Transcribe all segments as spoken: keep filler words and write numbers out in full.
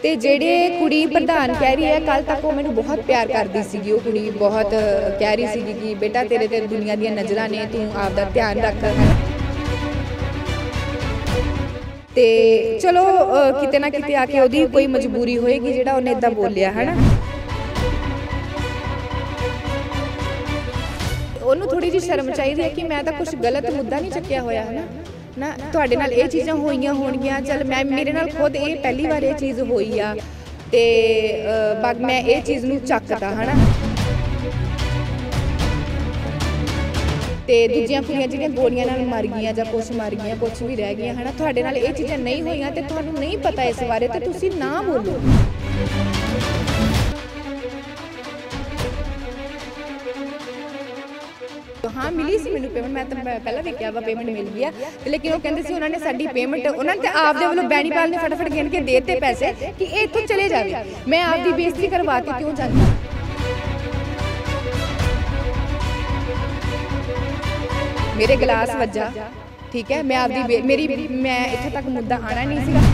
ਤੇ ਜਿਹੜੇ ਕੁੜੀ ਪ੍ਰਧਾਨ ਕਹਿ ਰਹੀ ਹੈ ਕੱਲ ਤੱਕ ਉਹ ਮੈਨੂੰ ਬਹੁਤ ਪਿਆਰ ਕਰਦੀ ਸੀਗੀ। ਉਹ ਕੁੜੀ ਬਹੁਤ ਕਹਿ ਰਹੀ ਸੀਗੀ ਕਿ ਬੇਟਾ ਤੇਰੇ ਤੇ ਦੁਨੀਆ ਦੀਆਂ ਨਜ਼ਰਾਂ ਨੇ, ਤੂੰ ਆਪਦਾ ਧਿਆਨ ਰੱਖ। ਤੇ ਚਲੋ ਕਿਤੇ ਨਾ ਕਿਤੇ ਆ ਕੇ ਉਹਦੀ ਕੋਈ ਮਜਬੂਰੀ ਹੋਏਗੀ ਜਿਹੜਾ ਉਹਨੇ ਇਦਾਂ ਬੋਲਿਆ ਹੈ ਨਾ। ਉਹਨੂੰ ਥੋੜੀ ਜਿਹੀ ਸ਼ਰਮ ਚਾਹੀਦੀ ਹੈ ਕਿ ਮੈਂ ਤਾਂ ਕੁਝ ਗਲਤ ਮੁੱਦਾ ਨਹੀਂ ਚੱਕਿਆ ਹੋਇਆ ਹੈ ਨਾ ਨਾ ਤੁਹਾਡੇ ਨਾਲ ਇਹ ਚੀਜ਼ਾਂ ਹੋਈਆਂ ਹੋਣਗੀਆਂ। ਚੱਲ ਮੈਂ ਮੇਰੇ ਨਾਲ ਖੁਦ ਇਹ ਪਹਿਲੀ ਵਾਰ ਇਹ ਚੀਜ਼ ਹੋਈ ਆ ਤੇ ਬਾਅਦ ਮੈਂ ਇਹ ਚੀਜ਼ ਨੂੰ ਚੱਕਤਾ ਹੈ ਨਾ। ਤੇ ਦੂਜੀਆਂ ਕੁੜੀਆਂ ਜਿਹੜੀਆਂ ਗੋਲੀਆਂ ਨਾਲ ਮਰ ਗਈਆਂ ਜਾਂ ਕੁਛ ਮਰ ਗਈਆਂ, ਕੁਛ ਵੀ ਰਹਿ ਗਈਆਂ ਹੈ ਨਾ, ਤੁਹਾਡੇ ਨਾਲ ਇਹ ਚੀਜ਼ਾਂ ਨਹੀਂ ਹੋਈਆਂ ਤੇ ਤੁਹਾਨੂੰ ਨਹੀਂ ਪਤਾ ਇਸ ਬਾਰੇ ਤੇ ਤੁਸੀਂ ਨਾ ਬੋਲੋ। हाँ मिली सी मैनू पेमेंट, मैं तो पहला भी क्या वा पेमेंट मिल गया, लेकिन वो कहते सी उन्होंने साडी पेमेंट उन्होंने आपदे वालों बैनीपाल ने फटाफट गिन के देते पैसे कि ये इत्थों चले जाए। मैं आपकी बेइज्जती करवाती क्यों चाहती? मेरे गिलास वज्जा, ठीक है, मैं आपकी मेरी मैं इत्थों तक मुद्दा आना नहीं सीगा।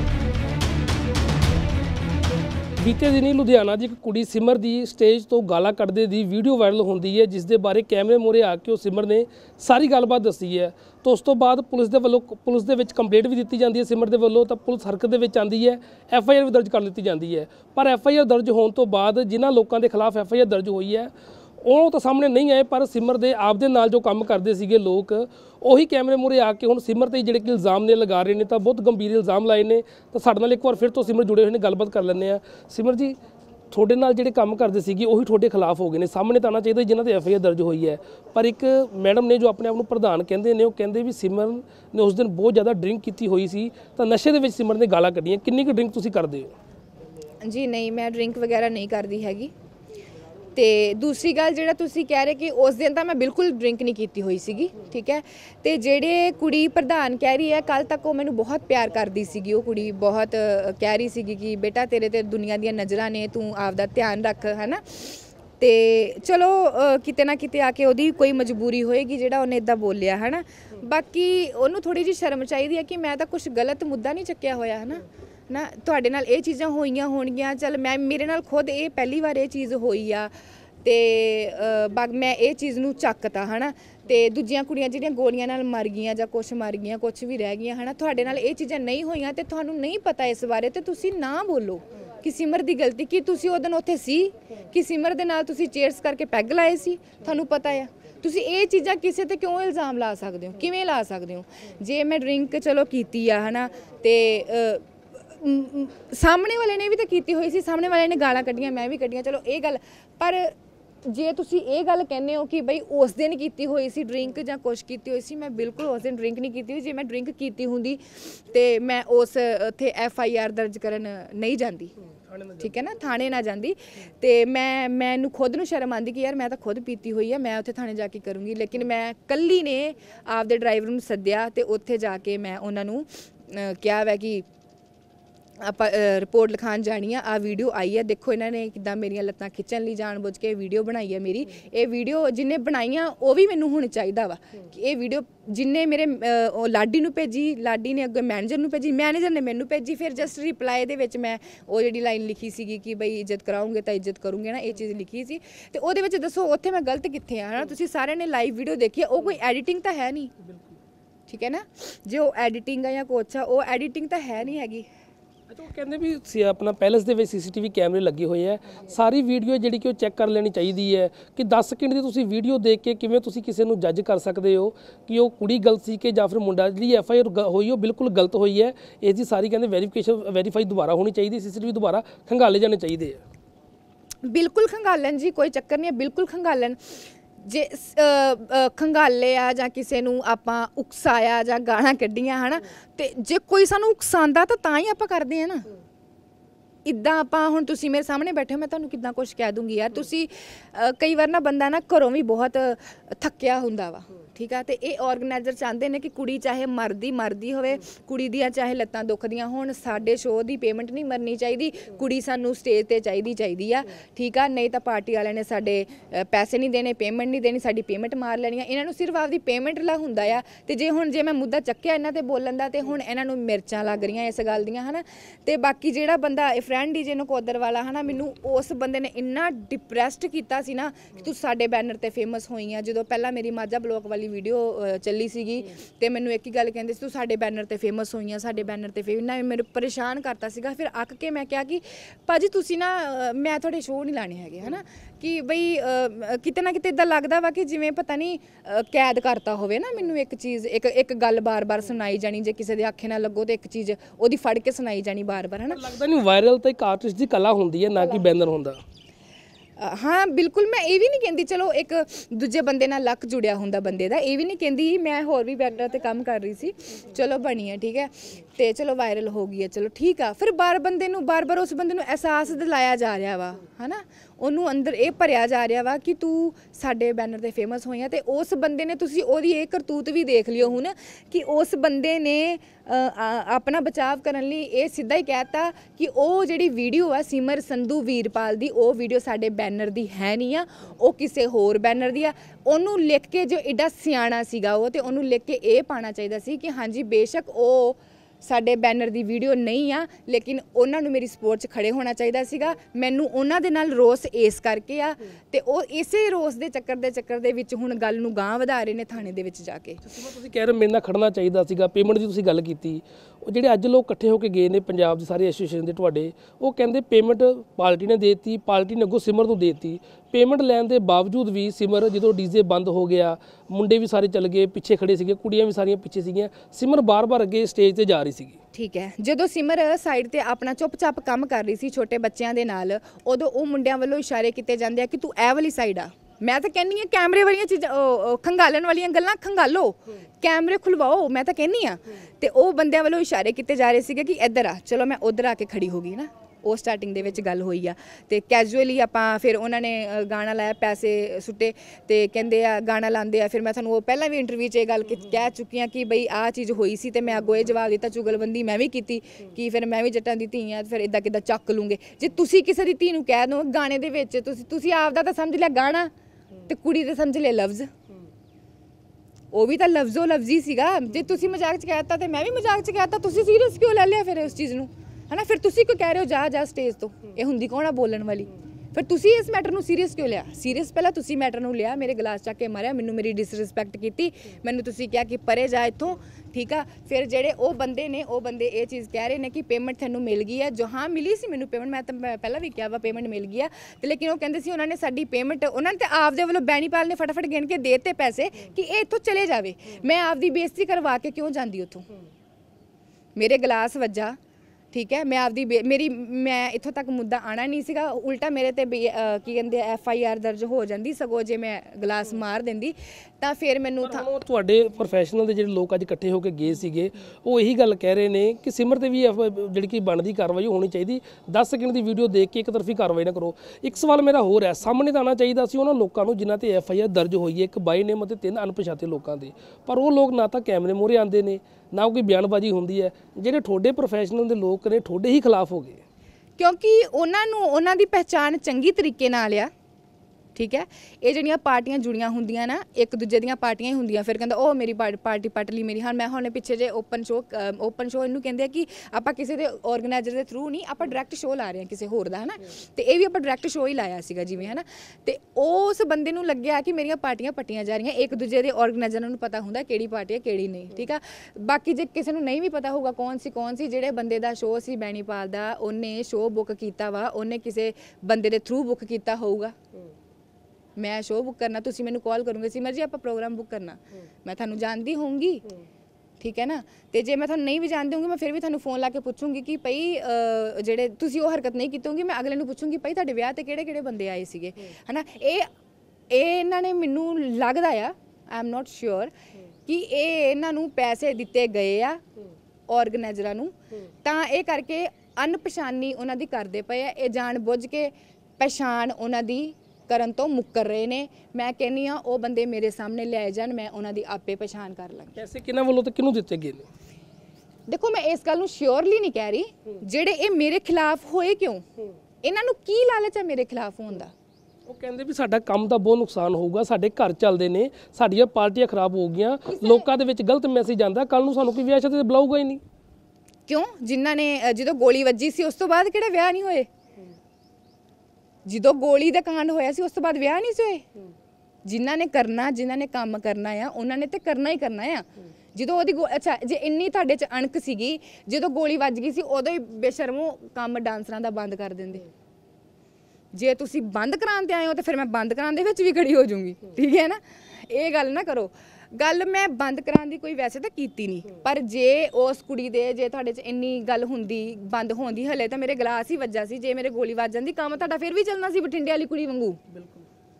बीते दिनी लुधियाना की एक कुड़ी सिमर की स्टेज तो गाला कटदे दी वीडियो वायरल होंदी है, जिस दे बारे कैमरे मूहरे आके सिमर ने सारी गलबात दसी है। तो उस तो बाद पुलिस दे वल्लों पुलिस दे विच कंप्लेंट भी दी जाती है सिमर दे वल्लों, तो पुलिस हरकत दे विच आंदी है, एफ आई आर भी दर्ज कर ली जाती है। पर एफ आई आर दर्ज होने तो बाद जिन्हां लोगों के खिलाफ एफ आई आर दर्ज हुई है ਉਹ ਤਾਂ ਸਾਹਮਣੇ ਨਹੀਂ ਆਏ, ਪਰ ਸਿਮਰ ਦੇ ਆਪ ਦੇ ਨਾਲ ਜੋ ਕੰਮ ਕਰਦੇ ਸੀਗੇ ਲੋਕ ਉਹੀ ਕੈਮਰੇ ਮੂਹਰੇ ਆ ਕੇ ਹੁਣ ਸਿਮਰ ਤੇ ਜਿਹੜੇ ਕਿ ਇਲਜ਼ਾਮ ਨੇ ਲਗਾ ਰਹੇ ਨੇ, ਤਾਂ ਬਹੁਤ ਗੰਭੀਰ ਇਲਜ਼ਾਮ ਲਾਏ ਨੇ। ਤਾਂ ਸਾਡੇ ਨਾਲ ਇੱਕ ਵਾਰ ਫਿਰ ਤੋਂ ਸਿਮਰ ਜੁੜੇ ਹੋਏ ਨੇ, ਗੱਲਬਾਤ ਕਰ ਲੈਂਦੇ ਆ। ਸਿਮਰ ਜੀ, ਤੁਹਾਡੇ ਨਾਲ ਜਿਹੜੇ ਕੰਮ ਕਰਦੇ ਸੀਗੇ ਉਹੀ ਤੁਹਾਡੇ ਖਿਲਾਫ ਹੋ ਗਏ ਨੇ, ਸਾਹਮਣੇ ਤਾਂ ਆਉਣਾ ਚਾਹੀਦਾ ਜਿਨ੍ਹਾਂ ਤੇ ਐਫ ਆਈ ਆਰ ਦਰਜ ਹੋਈ ਹੈ। ਪਰ ਇੱਕ ਮੈਡਮ ਨੇ ਜੋ ਆਪਣੇ ਆਪ ਨੂੰ ਪ੍ਰਧਾਨ ਕਹਿੰਦੇ ਨੇ, ਉਹ ਕਹਿੰਦੇ ਵੀ ਸਿਮਰ ਨੇ ਉਸ ਦਿਨ ਬਹੁਤ ਜ਼ਿਆਦਾ ਡਰਿੰਕ ਕੀਤੀ ਹੋਈ ਸੀ, ਤਾਂ ਨਸ਼ੇ ਦੇ ਵਿੱਚ ਸਿਮਰ ਨੇ ਗਾਲਾਂ ਕੱਢੀਆਂ। ਕਿੰਨੀ ਕੁ ਡਰਿੰਕ ਤੁਸੀਂ ਕਰਦੇ ਹੋ? ਜੀ ਨਹੀਂ, ਮੈਂ ਡਰਿੰਕ ਵਗੈਰਾ ਨਹੀਂ ਕਰਦੀ ਹੈਗੀ। ਤੇ ਦੂਸਰੀ ਗੱਲ ਜਿਹੜਾ ਤੁਸੀਂ ਕਹਿ ਰਹੇ ਕਿ ਉਸ ਦਿਨ ਤਾਂ ਮੈਂ ਬਿਲਕੁਲ ਡਰਿੰਕ ਨਹੀਂ ਕੀਤੀ ਹੋਈ ਸੀਗੀ, ਠੀਕ ਹੈ। ਤੇ ਜਿਹੜੇ ਕੁੜੀ ਪ੍ਰਧਾਨ ਕਹਿ ਰਹੀ ਹੈ ਕੱਲ ਤੱਕ ਉਹ ਮੈਨੂੰ ਬਹੁਤ ਪਿਆਰ ਕਰਦੀ ਸੀਗੀ। ਉਹ ਕੁੜੀ ਬਹੁਤ ਕਹਿ ਰਹੀ ਸੀਗੀ ਕਿ ਬੇਟਾ ਤੇਰੇ ਤੇ ਦੁਨੀਆ ਦੀਆਂ ਨਜ਼ਰਾਂ ਨੇ, ਤੂੰ ਆਪਦਾ ਧਿਆਨ ਰੱਖ ਹੈ ਨਾ। ਤੇ ਚਲੋ ਕਿਤੇ ਨਾ ਕਿਤੇ ਆ ਕੇ ਉਹਦੀ ਕੋਈ ਮਜਬੂਰੀ ਹੋਏਗੀ ਜਿਹੜਾ ਉਹਨੇ ਇਦਾਂ ਬੋਲਿਆ ਹੈ ਨਾ। ਬਾਕੀ ਉਹਨੂੰ ਥੋੜੀ ਜਿਹੀ ਸ਼ਰਮ ਚਾਹੀਦੀ ਹੈ ਕਿ ਮੈਂ ਤਾਂ ਕੁਝ ਗਲਤ ਮੁੱਦਾ ਨਹੀਂ ਚੱਕਿਆ ਹੋਇਆ ਹੈ ਨਾ ਨਾ ਤੁਹਾਡੇ ਨਾਲ ਇਹ ਚੀਜ਼ਾਂ ਹੋਈਆਂ ਹੋਣਗੀਆਂ। ਚੱਲ ਮੈਂ ਮੇਰੇ ਨਾਲ ਖੁਦ ਇਹ ਪਹਿਲੀ ਵਾਰ ਇਹ ਚੀਜ਼ ਹੋਈ ਆ ਤੇ ਬਾਅਦ ਮੈਂ ਇਹ ਚੀਜ਼ ਨੂੰ ਚੱਕਤਾ ਹੈ ਨਾ। ਤੇ ਦੂਜੀਆਂ ਕੁੜੀਆਂ ਜਿਹੜੀਆਂ ਗੋਲੀਆਂ ਨਾਲ ਮਰ ਗਈਆਂ ਜਾਂ ਕੁਛ ਮਰ ਗਈਆਂ, ਕੁਛ ਵੀ ਰਹਿ ਗਈਆਂ ਹੈ ਨਾ, ਤੁਹਾਡੇ ਨਾਲ ਇਹ ਚੀਜ਼ਾਂ ਨਹੀਂ ਹੋਈਆਂ ਤੇ ਤੁਹਾਨੂੰ ਨਹੀਂ ਪਤਾ ਇਸ ਬਾਰੇ ਤੇ ਤੁਸੀਂ ਨਾ ਬੋਲੋ ਕਿ ਸਿਮਰ ਦੀ ਗਲਤੀ। ਕਿ ਤੁਸੀਂ ਉਹ ਦਿਨ ਉੱਥੇ ਸੀ ਕਿ ਸਿਮਰ ਦੇ ਨਾਲ ਤੁਸੀਂ ਚੇਅਰਸ ਕਰਕੇ ਪੈਗ ਲਾਏ ਸੀ? ਤੁਹਾਨੂੰ ਪਤਾ ਆ। ਤੁਸੀਂ ਇਹ ਚੀਜ਼ਾਂ ਕਿਸੇ ਤੇ ਕਿਉਂ ਇਲਜ਼ਾਮ ਲਾ ਸਕਦੇ ਹੋ? ਕਿਵੇਂ ਲਾ ਸਕਦੇ ਹੋ? ਜੇ ਮੈਂ ਡਰਿੰਕ ਚਲੋ ਕੀਤੀ ਆ ਹੈ ਨਾ, ਤੇ ਸਾਹਮਣੇ ਵਾਲੇ ਨੇ ਵੀ ਤਾਂ ਕੀਤੀ ਹੋਈ ਸੀ, ਸਾਹਮਣੇ ਵਾਲੇ ਨੇ ਗਾਲਾਂ ਕੱਢੀਆਂ, ਮੈਂ ਵੀ ਕੱਢੀਆਂ, ਚਲੋ ਇਹ ਗੱਲ। ਪਰ ਜੇ ਤੁਸੀਂ ਇਹ ਗੱਲ ਕਹਿੰਦੇ ਹੋ ਕਿ ਬਈ ਉਸ ਦਿਨ ਕੀਤੀ ਹੋਈ ਸੀ ਡਰਿੰਕ ਜਾਂ ਕੁਛ ਕੀਤੀ ਹੋਈ ਸੀ, ਮੈਂ ਬਿਲਕੁਲ ਉਸ ਦਿਨ ਡਰਿੰਕ ਨਹੀਂ ਕੀਤੀ ਹੋਈ। ਜੇ ਮੈਂ ਡਰਿੰਕ ਕੀਤੀ ਹੁੰਦੀ ਤੇ ਮੈਂ ਉਸ ਉੱਥੇ ਐਫ ਆਈ ਆਰ ਦਰਜ ਕਰਨ ਨਹੀਂ ਜਾਂਦੀ, ਠੀਕ ਹੈ ਨਾ, ਥਾਣੇ ਨਾ ਜਾਂਦੀ। ਤੇ ਮੈਂ ਮੈਨੂੰ ਖੁਦ ਨੂੰ ਸ਼ਰਮ ਆਉਂਦੀ ਕਿ ਯਾਰ ਮੈਂ ਤਾਂ ਖੁਦ ਪੀਤੀ ਹੋਈ ਆ, ਮੈਂ ਉੱਥੇ ਥਾਣੇ ਜਾ ਕੇ ਕਰੂੰਗੀ। ਲੇਕਿਨ ਮੈਂ ਇਕੱਲੀ ਨੇ ਆਪਦੇ ਡਰਾਈਵਰ ਨੂੰ ਸੱਦਿਆ ਤੇ ਉੱਥੇ ਜਾ ਕੇ ਮੈਂ ਉਹਨਾਂ ਨੂੰ ਕਿਹਾ ਵੈ ਕਿ ਆਪਾਂ ਰਿਪੋਰਟ ਲਿਖਾਉਣ ਜਾਣੀ ਆ। ਆ ਵੀਡੀਓ ਆਈ ਹੈ, ਦੇਖੋ ਇਹਨਾਂ ਨੇ ਕਿੱਦਾਂ ਮੇਰੀਆਂ ਲੱਤਾਂ ਖਿੱਚਣ ਲਈ ਜਾਣ ਬੁੱਝ ਕੇ ਵੀਡੀਓ ਬਣਾਈ ਹੈ ਮੇਰੀ। ਇਹ ਵੀਡੀਓ ਜਿਹਨੇ ਬਣਾਈਆਂ ਉਹ ਵੀ ਮੈਨੂੰ ਹੁਣ ਚਾਹੀਦਾ ਵਾ ਕਿ ਇਹ ਵੀਡੀਓ ਜਿੰਨੇ ਮੇਰੇ ਉਹ ਲਾਡੀ ਨੂੰ ਭੇਜੀ, ਲਾਡੀ ਨੇ ਅੱਗੇ ਮੈਨੇਜਰ ਨੂੰ ਭੇਜੀ, ਮੈਨੇਜਰ ਨੇ ਮੈਨੂੰ ਭੇਜੀ। ਫਿਰ ਜਸਟ ਰਿਪਲਾਈ ਦੇ ਵਿੱਚ ਮੈਂ ਉਹ ਜਿਹੜੀ ਲਾਈਨ ਲਿਖੀ ਸੀਗੀ ਕਿ ਬਈ ਇੱਜ਼ਤ ਕਰਾਉਂਗੇ ਤਾਂ ਇੱਜ਼ਤ ਕਰੂੰਗੇ ਨਾ, ਇਹ ਚੀਜ਼ ਲਿਖੀ ਸੀ। ਤੇ ਉਹਦੇ ਵਿੱਚ ਦੱਸੋ ਉੱਥੇ ਮੈਂ ਗਲਤ ਕਿੱਥੇ ਆ? ਹੈ ਨਾ, ਤੁਸੀਂ ਸਾਰਿਆਂ ਨੇ ਲਾਈਵ ਵੀਡੀਓ ਦੇਖੀ, ਉਹ ਕੋਈ ਐਡੀਟਿੰਗ ਤਾਂ ਹੈ ਨਹੀਂ, ਠੀਕ ਹੈ ਨਾ। ਜੇ ਉਹ ਐਡੀਟਿੰਗ ਆ ਜਾਂ ਕੁਛ ਆ, ਉਹ ਐਡੀਟਿੰਗ ਤਾਂ ਹੈ ਨਹੀਂ ਹੈਗੀ। तो कहते भी अपना पैलेस के सी सी टी वी कैमरे लगे हुए है, सारी वीडियो जी कि चैक कर लेनी चाहिए है कि दस सेकंड की तुसी वीडियो देख के किवें तुसी किसी नूं जज कर सकते हो कि वो कुड़ी गलत सी कि जां फिर Munda ji F I R हुई वो बिल्कुल गलत हुई है। इसकी सारी कहते वेरीफिकेशन वेरीफाई दोबारा होनी चाहिए, सी सी टी वी दोबारा खंगाले जाने चाहिए। बिल्कुल खंगालन जी, कोई चक्कर नहीं है, बिल्कुल खंगालन। जे खंगाले आ जां किसी नूं आपां उकसाया जां गालां कड्डियां है ना, ते जे कोई सानूं उकसांदा तां तां ही आपां करदे आ ना। इदां आपां हुण तुसीं मेरे सामने बैठे हो, मैं तुहानूं किदां कुछ कह दूंगी यार। तुसीं कई बार ना बंदा ना घरों भी बहुत थक्किया हुंदा वा, ਠੀਕ ਆ। ਤੇ ਇਹ ਆਰਗੇਨਾਈਜ਼ਰ ਚਾਹੁੰਦੇ ਨੇ ਕਿ ਕੁੜੀ ਚਾਹੇ ਮਰਦੀ ਮਰਦੀ ਹੋਵੇ, ਕੁੜੀ ਦੀਆਂ ਚਾਹੇ ਲੱਤਾਂ ਦੁਖਦੀਆਂ ਹੋਣ, ਸਾਡੇ ਸ਼ੋਅ ਦੀ ਪੇਮੈਂਟ ਨਹੀਂ ਮਰਨੀ ਚਾਹੀਦੀ, ਕੁੜੀ ਸਾਨੂੰ ਸਟੇਜ ਤੇ ਚਾਹੀਦੀ ਚਾਹੀਦੀ ਆ, ਠੀਕ ਆ। ਨਹੀਂ ਤਾਂ ਪਾਰਟੀ ਵਾਲਿਆਂ ਨੇ ਸਾਡੇ ਪੈਸੇ ਨਹੀਂ ਦੇਣੇ, ਪੇਮੈਂਟ ਨਹੀਂ ਦੇਣੀ, ਸਾਡੀ ਪੇਮੈਂਟ ਮਾਰ ਲੈਣੀ ਆ। ਇਹਨਾਂ ਨੂੰ ਸਿਰਫ ਆਪਦੀ ਪੇਮੈਂਟ ਲਾ ਹੁੰਦਾ ਆ। ਤੇ ਜੇ ਹੁਣ ਜੇ ਮੈਂ ਮੁੱਦਾ ਚੱਕਿਆ ਇਹਨਾਂ ਤੇ ਬੋਲਣ ਦਾ, ਤੇ ਹੁਣ ਇਹਨਾਂ ਨੂੰ ਮਿਰਚਾਂ ਲੱਗ ਰਹੀਆਂ ਇਸ ਗੱਲ ਦੀਆਂ, ਹਨਾ। ਤੇ ਬਾਕੀ ਜਿਹੜਾ ਬੰਦਾ ਇਹ ਫਰੈਂਡ ਡੀਜੇ ਨਕੋਦਰ ਵਾਲਾ, ਹਨਾ, ਮੈਨੂੰ ਉਸ ਬੰਦੇ ਨੇ ਇੰਨਾ ਡਿਪਰੈਸਡ ਕੀਤਾ ਸੀ ਨਾ ਕਿ ਤੂੰ ਸਾਡੇ ਬੈਨਰ ਤੇ ਫੇਮਸ ਹੋਈ ਆ। ਜਦੋਂ ਪਹਿਲਾਂ ਮੇਰੀ ਮਾਝਾ ਬਲੋਕ ਵਾਲੀ ਵੀਡੀਓ ਚੱਲੀ ਸੀਗੀ ਤੇ ਮੈਨੂੰ ਇੱਕ ਹੀ ਗੱਲ ਕਹਿੰਦੇ ਸੀ, ਤੂੰ ਸਾਡੇ ਬੈਨਰ ਤੇ ਫੇਮਸ ਹੋਈ ਆ, ਸਾਡੇ ਬੈਨਰ ਤੇ ਫੇਮਸ ਨਾ, ਮੈਨੂੰ ਪਰੇਸ਼ਾਨ ਕਰਤਾ ਸੀਗਾ। ਫਿਰ ਅੱਕ ਕੇ ਮੈਂ ਕਿਹਾ ਕਿ ਭਾਜੀ ਤੁਸੀਂ ਨਾ, ਮੈਂ ਤੁਹਾਡੇ ਸ਼ੋਅ ਨਹੀਂ ਲਾਣੇ ਹੈਗੇ, ਹਨਾ, ਕਿ ਬਈ ਕਿਤੇ ਨਾ ਕਿਤੇ ਇਦਾਂ ਲੱਗਦਾ ਵਾ ਕਿ ਜਿਵੇਂ ਪਤਾ ਨਹੀਂ ਕੈਦ ਕਰਤਾ ਹੋਵੇ ਨਾ ਮੈਨੂੰ ਇੱਕ ਚੀਜ਼, ਇੱਕ ਇੱਕ ਗੱਲ ਬਾਰ-ਬਾਰ ਸੁਣਾਈ ਜਾਣੀ। ਜੇ ਕਿਸੇ ਦੇ ਆਖੇ ਨਾ ਲੱਗੋ ਤੇ ਇੱਕ ਚੀਜ਼ ਉਹਦੀ ਫੜ ਕੇ ਸੁਣਾਈ ਜਾਣੀ ਬਾਰ-ਬਾਰ, ਹਨਾ। ਲੱਗਦਾ ਨਹੀਂ ਵਾਇਰਲ ਤਾਂ ਇੱਕ ਆਰਟਿਸਟ ਦੀ ਕਲਾ ਹੁੰਦੀ ਹੈ, ਨਾ ਕਿ ਬੈਨਰ ਹੁੰਦਾ। ਹਾਂ ਬਿਲਕੁਲ, ਮੈਂ ਇਹ ਵੀ ਨਹੀਂ ਕਹਿੰਦੀ ਚਲੋ ਇੱਕ ਦੂਜੇ ਬੰਦੇ ਨਾਲ ਲੱਕ ਜੁੜਿਆ ਹੁੰਦਾ ਬੰਦੇ ਦਾ, ਇਹ ਵੀ ਨਹੀਂ ਕਹਿੰਦੀ। ਮੈਂ ਹੋਰ ਵੀ ਬੈਨਰਾਂ ਤੇ ਕੰਮ ਕਰ ਰਹੀ ਸੀ, ਚਲੋ ਬਣੀ ਹੈ, ਠੀਕ ਹੈ, ਤੇ ਚਲੋ ਵਾਇਰਲ ਹੋ ਗਈ ਹੈ, ਚਲੋ ਠੀਕ ਆ। ਫਿਰ ਬਾਰ ਬੰਦੇ ਨੂੰ ਬਾਰ-ਬਾਰ ਉਸ ਬੰਦੇ ਨੂੰ ਅਹਿਸਾਸ ਦਿਲਾਇਆ ਜਾ ਰਿਹਾ ਵਾ, ਹਨਾ, ਉਹਨੂੰ ਅੰਦਰ ਇਹ ਭਰਿਆ ਜਾ ਰਿਹਾ ਵਾ ਕਿ ਤੂੰ ਸਾਡੇ ਬੈਨਰ ਤੇ ਫੇਮਸ ਹੋਈ ਆ। ਤੇ ਉਸ ਬੰਦੇ ਨੇ, ਤੁਸੀਂ ਉਹਦੀ ਇਹ ਕਰਤੂਤ ਵੀ ਦੇਖ ਲਿਓ ਹੁਣ ਕਿ ਉਸ ਬੰਦੇ ਨੇ ਆਪਣਾ ਬਚਾਅ ਕਰਨ ਲਈ ਇਹ ਸਿੱਧਾ ਹੀ ਕਹਿਤਾ ਕਿ ਉਹ ਜਿਹੜੀ ਵੀਡੀਓ ਆ ਸਿਮਰ ਸੰਧੂ ਵੀਰਪਾਲ ਦੀ, ਉਹ ਵੀਡੀਓ ਸਾਡੇ ਬੈਨਰ ਦੀ ਹੈ ਨਹੀਂ ਆ, ਉਹ ਕਿਸੇ ਹੋਰ ਬੈਨਰ ਦੀ ਆ। ਉਹਨੂੰ ਲਿਖ ਕੇ, ਜੋ ਐਡਾ ਸਿਆਣਾ ਸੀਗਾ ਉਹ, ਤੇ ਉਹਨੂੰ ਲਿਖ ਕੇ ਇਹ ਪਾਉਣਾ ਚਾਹੀਦਾ ਸੀ ਕਿ ਹਾਂਜੀ ਬੇਸ਼ੱਕ ਉਹ ਸਾਡੇ ਬੈਨਰ ਦੀ ਵੀਡੀਓ ਨਹੀਂ ਆ, ਲੇਕਿਨ ਉਹਨਾਂ ਨੂੰ ਮੇਰੀ ਸਪੋਰਟ 'ਚ ਖੜੇ ਹੋਣਾ ਚਾਹੀਦਾ ਸੀਗਾ। ਮੈਨੂੰ ਉਹਨਾਂ ਦੇ ਨਾਲ ਰੋਸ ਇਸ ਕਰਕੇ ਆ, ਤੇ ਉਹ ਇਸੇ ਰੋਸ ਦੇ ਚੱਕਰ ਦੇ ਚੱਕਰ ਦੇ ਵਿੱਚ ਹੁਣ ਗੱਲ ਨੂੰ ਗਾਂਹ ਵਧਾ ਰਹੇ ਨੇ ਥਾਣੇ ਦੇ ਵਿੱਚ ਜਾ ਕੇ। ਤੁਸੀਂ ਕਹਿ ਰਹੇ ਮੇਰੇ ਨਾਲ ਖੜਨਾ ਚਾਹੀਦਾ ਸੀਗਾ, ਪੇਮੈਂਟ ਦੀ ਤੁਸੀਂ ਗੱਲ ਕੀਤੀ। ਉਹ ਜਿਹੜੇ ਅੱਜ ਲੋਕ ਇਕੱਠੇ ਹੋ ਕੇ ਗਏ ਨੇ ਪੰਜਾਬ ਦੇ ਸਾਰੇ ਐਸੋਸੀਏਸ਼ਨ ਦੇ ਤੁਹਾਡੇ, ਉਹ ਕਹਿੰਦੇ ਪੇਮੈਂਟ ਪਾਰਟੀ ਨੇ ਦੇ ਦਿੱਤੀ, ਪਾਰਟੀ ਨੇ ਅੱਗੋਂ ਸਿਮਰ ਨੂੰ ਦੇ ਦਿੱਤੀ। ਪੇਮੈਂਟ ਲੈਣ ਦੇ ਬਾਵਜੂਦ ਵੀ ਸਿਮਰ, ਜਦੋਂ ਡੀਜੇ ਬੰਦ ਹੋ ਗਿਆ, ਮੁੰਡੇ ਵੀ ਸਾਰੇ ਚੱਲ ਗਏ, ਪਿੱਛੇ ਖੜੇ ਸੀਗੇ, ਕੁੜੀਆਂ ਵੀ ਸਾਰੀਆਂ ਪਿੱਛੇ ਸੀਗੀਆਂ, ਸਿਮਰ ਬਾਰ-ਬਾਰ ਅੱਗੇ ਸਟੇਜ ਤੇ ਜਾ ਰਹੀ ਸੀਗੀ। ਠੀਕ ਹੈ, ਜਦੋਂ ਸਿਮਰ ਸਾਈਡ ਤੇ ਆਪਣਾ ਚੁੱਪ-ਚਾਪ ਕੰਮ ਕਰ ਰਹੀ ਸੀ ਛੋਟੇ ਬੱਚਿਆਂ ਦੇ ਨਾਲ, ਉਦੋਂ ਉਹ ਮੁੰਡਿਆਂ ਵੱਲੋਂ ਇਸ਼ਾਰੇ ਕੀਤੇ ਜਾਂਦੇ ਆ ਕਿ ਤੂੰ ਇਹ ਵਾਲੀ ਸਾਈਡ ਆ। ਮੈਂ ਤਾਂ ਕਹਿੰਦੀ ਆ ਕੈਮਰੇ ਵਾਲੀਆਂ ਚੀਜ਼ਾਂ, ਖੰਗਾਲਣ ਵਾਲੀਆਂ ਗੱਲਾਂ ਖੰਗਾਲੋ, ਕੈਮਰੇ ਖੁਲਵਾਓ, ਮੈਂ ਤਾਂ ਕਹਿੰਦੀ ਆ। ਤੇ ਉਹ ਬੰਦਿਆਂ ਵੱਲੋਂ ਇਸ਼ਾਰੇ ਕੀਤੇ ਜਾ ਰਹੇ ਸੀਗੇ ਕਿ ਇੱਧਰ ਆ, ਚਲੋ ਮੈਂ ਉੱਧਰ ਆ ਕੇ ਖੜੀ ਹੋ ਗਈ ਨਾ। ਉਹ ਸਟਾਰਟਿੰਗ ਦੇ ਵਿੱਚ ਗੱਲ ਹੋਈ ਆ, ਤੇ ਕੈਜੂਅਲੀ ਆਪਾਂ ਫਿਰ ਉਹਨਾਂ ਨੇ ਗਾਣਾ ਲਾਇਆ, ਪੈਸੇ ਸੁੱਟੇ, ਤੇ ਕਹਿੰਦੇ ਆ ਗਾਣਾ ਲਾਉਂਦੇ ਆ। ਫਿਰ ਮੈਂ ਤੁਹਾਨੂੰ ਉਹ ਪਹਿਲਾਂ ਵੀ ਇੰਟਰਵਿਊ 'ਚ ਇਹ ਗੱਲ ਕਹਿ ਚੁੱਕੀ ਹਾਂ ਕਿ ਬਈ ਆਹ ਚੀਜ਼ ਹੋਈ ਸੀ, ਤੇ ਮੈਂ ਅੱਗੋਂ ਇਹ ਜਵਾਬ ਦਿੱਤਾ, ਚੁਗਲਬੰਦੀ ਮੈਂ ਵੀ ਕੀਤੀ ਕਿ ਫਿਰ ਮੈਂ ਵੀ ਜੱਟਾਂ ਦੀ ਧੀ ਆ, ਫਿਰ ਇੱਦਾਂ ਕਿੱਦਾਂ ਚੱਕ ਲੂੰਗੇ। ਜੇ ਤੁਸੀਂ ਕਿਸੇ ਦੀ ਧੀ ਨੂੰ ਕਹਿ ਦਿਓ ਗਾਣੇ ਦੇ ਵਿੱਚ, ਤੁਸੀਂ ਤੁਸੀਂ ਆਪਦਾ ਤਾਂ ਸਮਝ ਲਿਆ ਗਾਣਾ, ਤੇ ਕੁੜੀ ਦੇ ਸਮਝ ਲਿਆ ਲਫ਼ਜ਼, ਉਹ ਵੀ ਤਾਂ ਲਫ਼ਜ਼ੋ ਲਫ਼ਜ਼ੀ ਸੀਗਾ। ਜੇ ਤੁਸੀਂ ਮਜ਼ਾਕ 'ਚ ਕਹਿ ਦਿੱਤਾ ਤੇ ਮੈਂ ਵੀ ਮਜ਼ਾਕ 'ਚ ਕਹਿ ਦਿੱਤਾ, ਤੁਸੀਂ ਸੀਰੀਅਸ ਕਿਉਂ ਲੈ ਲਿਆ ਫਿਰ ਉਸ ਚੀਜ਼ ਨੂੰ, ਹਨਾ। ਫਿਰ ਤੁਸੀਂ ਕਿਉਂ ਕਹਿ ਰਹੇ ਹੋ ਜਾ ਜਾ ਸਟੇਜ ਤੋਂ, ਇਹ ਹੁੰਦੀ ਕੌਣ ਆ ਬੋਲਣ ਵਾਲੀ। ਫਿਰ ਤੁਸੀਂ ਇਸ ਮੈਟਰ ਨੂੰ ਸੀਰੀਅਸ ਕਿਉਂ ਲਿਆ? ਸੀਰੀਅਸ ਪਹਿਲਾਂ ਤੁਸੀਂ ਮੈਟਰ ਨੂੰ ਲਿਆ, ਮੇਰੇ ਗਲਾਸ ਚੱਕ ਕੇ ਮਾਰਿਆ, ਮੈਨੂੰ ਮੇਰੀ ਡਿਸਰਿਸਪੈਕਟ ਕੀਤੀ, ਮੈਨੂੰ ਤੁਸੀਂ ਕਿਹਾ ਕਿ ਪਰੇ ਜਾ ਇੱਥੋਂ, ਠੀਕ ਆ। ਫਿਰ ਜਿਹੜੇ ਉਹ ਬੰਦੇ ਨੇ, ਉਹ ਬੰਦੇ ਇਹ ਚੀਜ਼ ਕਹਿ ਰਹੇ ਨੇ ਕਿ ਪੇਮੈਂਟ ਤੁਹਾਨੂੰ ਮਿਲ ਗਈ ਹੈ, ਜੋ ਹਾਂ ਮਿਲੀ ਸੀ ਮੈਨੂੰ ਪੇਮੈਂਟ, ਮੈਂ ਤਾਂ ਪਹਿਲਾਂ ਵੀ ਕਿਹਾ ਵਾ ਪੇਮੈਂਟ ਮਿਲ ਗਈ ਆ, ਤੇ ਲੇਕਿਨ ਉਹ ਕਹਿੰਦੇ ਸੀ ਉਹਨਾਂ ਨੇ ਸਾਡੀ ਪੇਮੈਂਟ, ਉਹਨਾਂ ਨੇ ਤਾਂ ਆਪਦੇ ਵੱਲੋਂ ਬੈਣੀਪਾਲ ਨੇ ਫਟਾਫਟ ਗਿਣ ਕੇ ਦੇ ਦਿੱਤੇ ਪੈਸੇ ਕਿ ਇਹ ਇੱਥੋਂ ਚਲੇ ਜਾਵੇ। ਮੈਂ ਆਪਦੀ ਬੇਇੱਜ਼ਤੀ ਕਰਵਾ ਕੇ ਕਿਉਂ ਜਾਂਦੀ ਉੱਥੋਂ? ਮੇਰੇ ਗਲਾਸ ਵੱਜਾ, ਠੀਕ ਹੈ, ਮੈਂ ਆਪਦੀ ਮੇਰੀ ਮੈਂ ਇੱਥੋਂ ਤੱਕ ਮੁੱਦਾ ਆਉਣਾ ਨਹੀਂ ਸੀਗਾ, ਉਲਟਾ ਮੇਰੇ ਤੇ ਕੀ ਕਹਿੰਦੇ ਐਫ ਆਈ ਆਰ ਦਰਜ ਹੋ ਜਾਂਦੀ। ਸਗੋਂ ਜੇ ਮੈਂ ਗਲਾਸ ਮਾਰ ਦਿੰਦੀ ਤਾਂ ਫਿਰ ਮੈਨੂੰ ਤੁਹਾਡੇ ਪ੍ਰੋਫੈਸ਼ਨਲ ਦੇ ਜਿਹੜੇ ਲੋਕ ਅੱਜ ਇਕੱਠੇ ਹੋ ਕੇ ਗਏ ਸੀਗੇ, ਉਹ ਇਹੀ ਗੱਲ ਕਹਿ ਰਹੇ ਨੇ ਕਿ ਸਿਮਰ ਤੇ ਵੀ ਜਿਹੜੀ ਕਿ ਬਣਦੀ ਕਾਰਵਾਈ ਹੋਣੀ ਚਾਹੀਦੀ। ਦਸ ਸੈਕਿੰਡ ਦੀ ਵੀਡੀਓ ਦੇਖ ਕੇ ਇੱਕ ਤਰਫੀ ਕਾਰਵਾਈ ਨਾ ਕਰੋ। ਇੱਕ ਸਵਾਲ ਮੇਰਾ ਹੋਰ ਹੈ, ਸਾਹਮਣੇ ਤਾਂ ਆਉਣਾ ਚਾਹੀਦਾ ਸੀ ਉਹਨਾਂ ਲੋਕਾਂ ਨੂੰ ਜਿਨ੍ਹਾਂ ਤੇ ਐਫ ਆਈ ਆਰ ਦਰਜ ਹੋਈ ਹੈ, ਇੱਕ ਬਾਈ ਨੇਮ ਅਤੇ ਤਿੰਨ ਅਣਪਛਾਤੇ ਲੋਕਾਂ ਦੇ, ਪਰ ਉਹ ਲੋਕ ਨਾ ਤਾਂ ਕੈਮਰੇ ਮੂਹਰੇ ਆਉਂਦੇ ਨੇ, ਨਾ ਕੋਈ ਬਿਆਨਬਾਜ਼ੀ ਹੁੰਦੀ ਹੈ। ਜਿਹੜੇ ਤੁਹਾਡੇ ਪ੍ਰੋਫੈਸ਼ਨਲ ਦੇ ਲੋਕ ਨੇ ਤੁਹਾਡੇ ਹੀ ਖਿਲਾਫ ਹੋ ਗਏ, ਕਿਉਂਕਿ ਉਹਨਾਂ ਨੂੰ ਉਹਨਾਂ ਦੀ ਪਹਿਚਾਣ ਚੰਗੀ ਤਰੀਕੇ ਨਾਲ ਆ, ਠੀਕ ਹੈ। ਇਹ ਜਿਹੜੀਆਂ ਪਾਰਟੀਆਂ ਜੁੜੀਆਂ ਹੁੰਦੀਆਂ ਨਾ, ਇੱਕ ਦੂਜੇ ਦੀਆਂ ਪਾਰਟੀਆਂ ਹੀ ਹੁੰਦੀਆਂ, ਫਿਰ ਕਹਿੰਦਾ ਉਹ ਮੇਰੀ ਪਾਰਟੀ ਪੱਟ ਲਈ ਮੇਰੀ। ਹਾਂ, ਮੈਂ ਹੁਣ ਪਿੱਛੇ ਜੇ ਓਪਨ ਸ਼ੋਅ ਓਪਨ ਸ਼ੋਅ ਇਹਨੂੰ ਕਹਿੰਦੇ ਆ ਕਿ ਆਪਾਂ ਕਿਸੇ ਦੇ ਆਰਗੇਨਾਈਜ਼ਰ ਦੇ ਥਰੂ ਨਹੀਂ, ਆਪਾਂ ਡਾਇਰੈਕਟ ਸ਼ੋਅ ਲਾ ਰਹੇ ਹਾਂ ਕਿਸੇ ਹੋਰ ਦਾ, ਹੈ ਨਾ। ਤੇ ਇਹ ਵੀ ਆਪਾਂ ਡਾਇਰੈਕਟ ਸ਼ੋਅ ਹੀ ਲਾਇਆ ਸੀਗਾ ਜਿਵੇਂ, ਹੈ ਨਾ। ਤੇ ਉਸ ਬੰਦੇ ਨੂੰ ਲੱਗਿਆ ਕਿ ਮੇਰੀਆਂ ਪਾਰਟੀਆਂ ਪੱਟੀਆਂ ਜਾ ਰਹੀਆਂ। ਇੱਕ ਦੂਜੇ ਦੇ ਆਰਗੇਨਾਈਜ਼ਰਾਂ ਨੂੰ ਪਤਾ ਹੁੰਦਾ ਕਿਹੜੀ ਪਾਰਟੀ ਹੈ ਕਿਹੜੀ ਨਹੀਂ, ਠੀਕ ਆ। ਬਾਕੀ ਜੇ ਕਿਸੇ ਨੂੰ ਨਹੀਂ ਵੀ ਪਤਾ ਹੋਊਗਾ ਕੌਣ ਸੀ ਕੌਣ ਸੀ, ਜਿਹੜੇ ਬੰਦੇ ਦਾ ਸ਼ੋਅ ਸੀ ਬੈਣੀਪਾਲ ਦਾ, ਉਹਨੇ ਸ਼ੋਅ ਬੁੱਕ ਕੀਤਾ ਵਾ, ਉਹਨੇ ਕਿਸੇ ਬੰਦੇ ਦੇ ਥਰੂ ਬੁੱਕ ਕੀਤਾ ਹੋਊਗਾ। ਮੈਂ ਸ਼ੋਅ ਬੁੱਕ ਕਰਨਾ, ਤੁਸੀਂ ਮੈਨੂੰ ਕਾਲ ਕਰੋਗੇ ਸਿਮਰ ਜੀ ਆਪਾਂ ਪ੍ਰੋਗਰਾਮ ਬੁੱਕ ਕਰਨਾ, ਮੈਂ ਤੁਹਾਨੂੰ ਜਾਣਦੀ ਹੋਊਂਗੀ, ਠੀਕ ਹੈ ਨਾ। ਤੇ ਜੇ ਮੈਂ ਤੁਹਾਨੂੰ ਨਹੀਂ ਵੀ ਜਾਣਦੀ ਹੋਊਂਗੀ, ਮੈਂ ਫਿਰ ਵੀ ਤੁਹਾਨੂੰ ਫੋਨ ਲਾ ਕੇ ਪੁੱਛੂੰਗੀ ਕਿ ਭਈ ਜਿਹੜੇ ਤੁਸੀਂ ਉਹ ਹਰਕਤ ਨਹੀਂ ਕੀਤੀ ਹੋਊਗੀ, ਮੈਂ ਅਗਲੇ ਨੂੰ ਪੁੱਛੂੰਗੀ ਭਈ ਤੁਹਾਡੇ ਵਿਆਹ ਤੇ ਕਿਹੜੇ ਕਿਹੜੇ ਬੰਦੇ ਆਏ ਸੀਗੇ, ਹੈ ਨਾ। ਇਹ ਇਹ ਇਹਨਾਂ ਨੇ, ਮੈਨੂੰ ਲੱਗਦਾ ਆ, ਆਈ ਐਮ ਨੋਟ ਸ਼ੋਰ ਕਿ ਇਹ ਇਹਨਾਂ ਨੂੰ ਪੈਸੇ ਦਿੱਤੇ ਗਏ ਆ ਆਰਗੇਨਾਈਜ਼ਰਾਂ ਨੂੰ, ਤਾਂ ਇਹ ਕਰਕੇ ਅਣਪਛਾਣੀ ਉਹਨਾਂ ਦੀ ਕਰਦੇ ਪਏ ਆ। ਇਹ ਜਾਣ ਬੁੱਝ ਕੇ ਪਛਾਣ ਉਹਨਾਂ ਦੀ ਕਰਨ ਤੋਂ ਮੁੱਕਰ ਰਹੇ ਨੇ। ਮੈਂ ਕਹਿੰਨੀ ਆ ਉਹ ਬੰਦੇ ਮੇਰੇ ਸਾਹਮਣੇ ਲਿਆਏ ਜਾਣ, ਮੈਂ ਉਹਨਾਂ ਦੀ ਆਪੇ ਪਛਾਣ ਕਰ ਲਾਂਗੀ। ਪੈਸੇ ਕਿਹਨਾਂ ਵੱਲੋਂ ਤੇ ਕਿਹਨੂੰ ਦਿੱਤੇ ਗਏ ਨੇ? ਦੇਖੋ ਮੈਂ ਇਸ ਗੱਲ ਨੂੰ ਸ਼ਿਓਰਲੀ ਨਹੀਂ ਕਹਿ ਰਹੀ, ਜਿਹੜੇ ਇਹ ਮੇਰੇ ਖਿਲਾਫ ਹੋਏ ਕਿਉਂ, ਇਹਨਾਂ ਨੂੰ ਕੀ ਲਾਲਚ ਹੈ ਮੇਰੇ ਖਿਲਾਫ ਹੋਣ ਦਾ? ਉਹ ਕਹਿੰਦੇ ਵੀ ਸਾਡਾ ਕੰਮ ਦਾ ਬਹੁਤ ਨੁਕਸਾਨ ਹੋਊਗਾ, ਸਾਡੇ ਘਰ ਚੱਲਦੇ ਨੇ, ਸਾਡੀਆਂ ਪਾਰਟੀਆਂ ਖਰਾਬ ਹੋ ਗਈਆਂ, ਲੋਕਾਂ ਦੇ ਵਿੱਚ ਗਲਤ ਮੈਸੇਜ ਆਂਦਾ, ਕੱਲ ਨੂੰ ਸਾਨੂੰ ਕੋਈ ਵਿਆਹ ਸ਼ਾਦੀ ਤੇ ਬੁਲਾਊਗਾ ਹੀ ਨਹੀਂ। ਕਿਉਂ? ਜਿਨ੍ਹਾਂ ਨੇ ਅ, ਜਦੋਂ ਗੋਲੀ ਵੱਜੀ ਸੀ ਉਸ ਤੋਂ ਬਾਅਦ ਕਿਹੜੇ ਵਿਆਹ ਨਹੀਂ ਹੋਏ? ਜਦੋਂ ਗੋਲੀ ਦਾ ਕਾਂਡ ਹੋਇਆ ਸੀ ਉਸ ਤੋਂ ਬਾਅਦ ਵਿਆਹ ਨਹੀਂ ਸੀ ਹੋਏ? ਜਿਨ੍ਹਾਂ ਨੇ ਕਰਨਾ, ਜਿਨ੍ਹਾਂ ਨੇ ਕੰਮ ਕਰਨਾ ਆ, ਉਹਨਾਂ ਨੇ ਤੇ ਕਰਨਾ ਹੀ ਕਰਨਾ ਆ। ਜਦੋਂ ਉਹਦੀ ਅੱਛਾ ਜੇ ਇੰਨੀ ਤੁਹਾਡੇ 'ਚ ਅਣਖ ਸੀਗੀ, ਜਦੋਂ ਗੋਲੀ ਵੱਜ ਗਈ ਸੀ ਉਦੋਂ ਹੀ ਬੇਸ਼ਰਮੋ ਕੰਮ ਡਾਂਸਰਾਂ ਦਾ ਬੰਦ ਕਰ ਦਿੰਦੇ। ਜੇ ਤੁਸੀਂ ਬੰਦ ਕਰਾਉਣ ਤੇ ਆਏ ਹੋ ਤਾਂ ਫਿਰ ਮੈਂ ਬੰਦ ਕਰਾਉਣ ਦੇ ਵਿੱਚ ਵੀ ਖੜੀ ਹੋ ਜਾਊਂਗੀ, ਠੀਕ ਹੈ ਨਾ? ਇਹ ਗੱਲ ਨਾ ਕਰੋ। ਗੱਲ ਮੈਂ ਬੰਦ ਕਰਾਉਣ ਦੀ ਕੋਈ ਵੈਸੇ ਤਾਂ ਕੀਤੀ ਨਹੀਂ, ਪਰ ਜੇ ਉਸ ਕੁੜੀ ਦੇ ਜੇ ਤੁਹਾਡੇ 'ਚ ਇੰਨੀ ਗੱਲ ਹੁੰਦੀ ਬੰਦ ਹੋਣ ਦੀ, ਹਲੇ ਤਾਂ ਮੇਰੇ ਗਲਾਸ ਹੀ ਵੱਜਾ ਸੀ। ਜੇ ਮੇਰੇ ਗੋਲੀ ਵੱਜ ਜਾਂਦੀ ਕੰਮ ਤੁਹਾਡਾ ਫਿਰ ਵੀ ਚੱਲਣਾ ਸੀ ਬਠਿੰਡੇ ਵਾਲੀ ਕੁੜੀ ਵਾਂਗੂ। ਬਿਲਕੁਲ।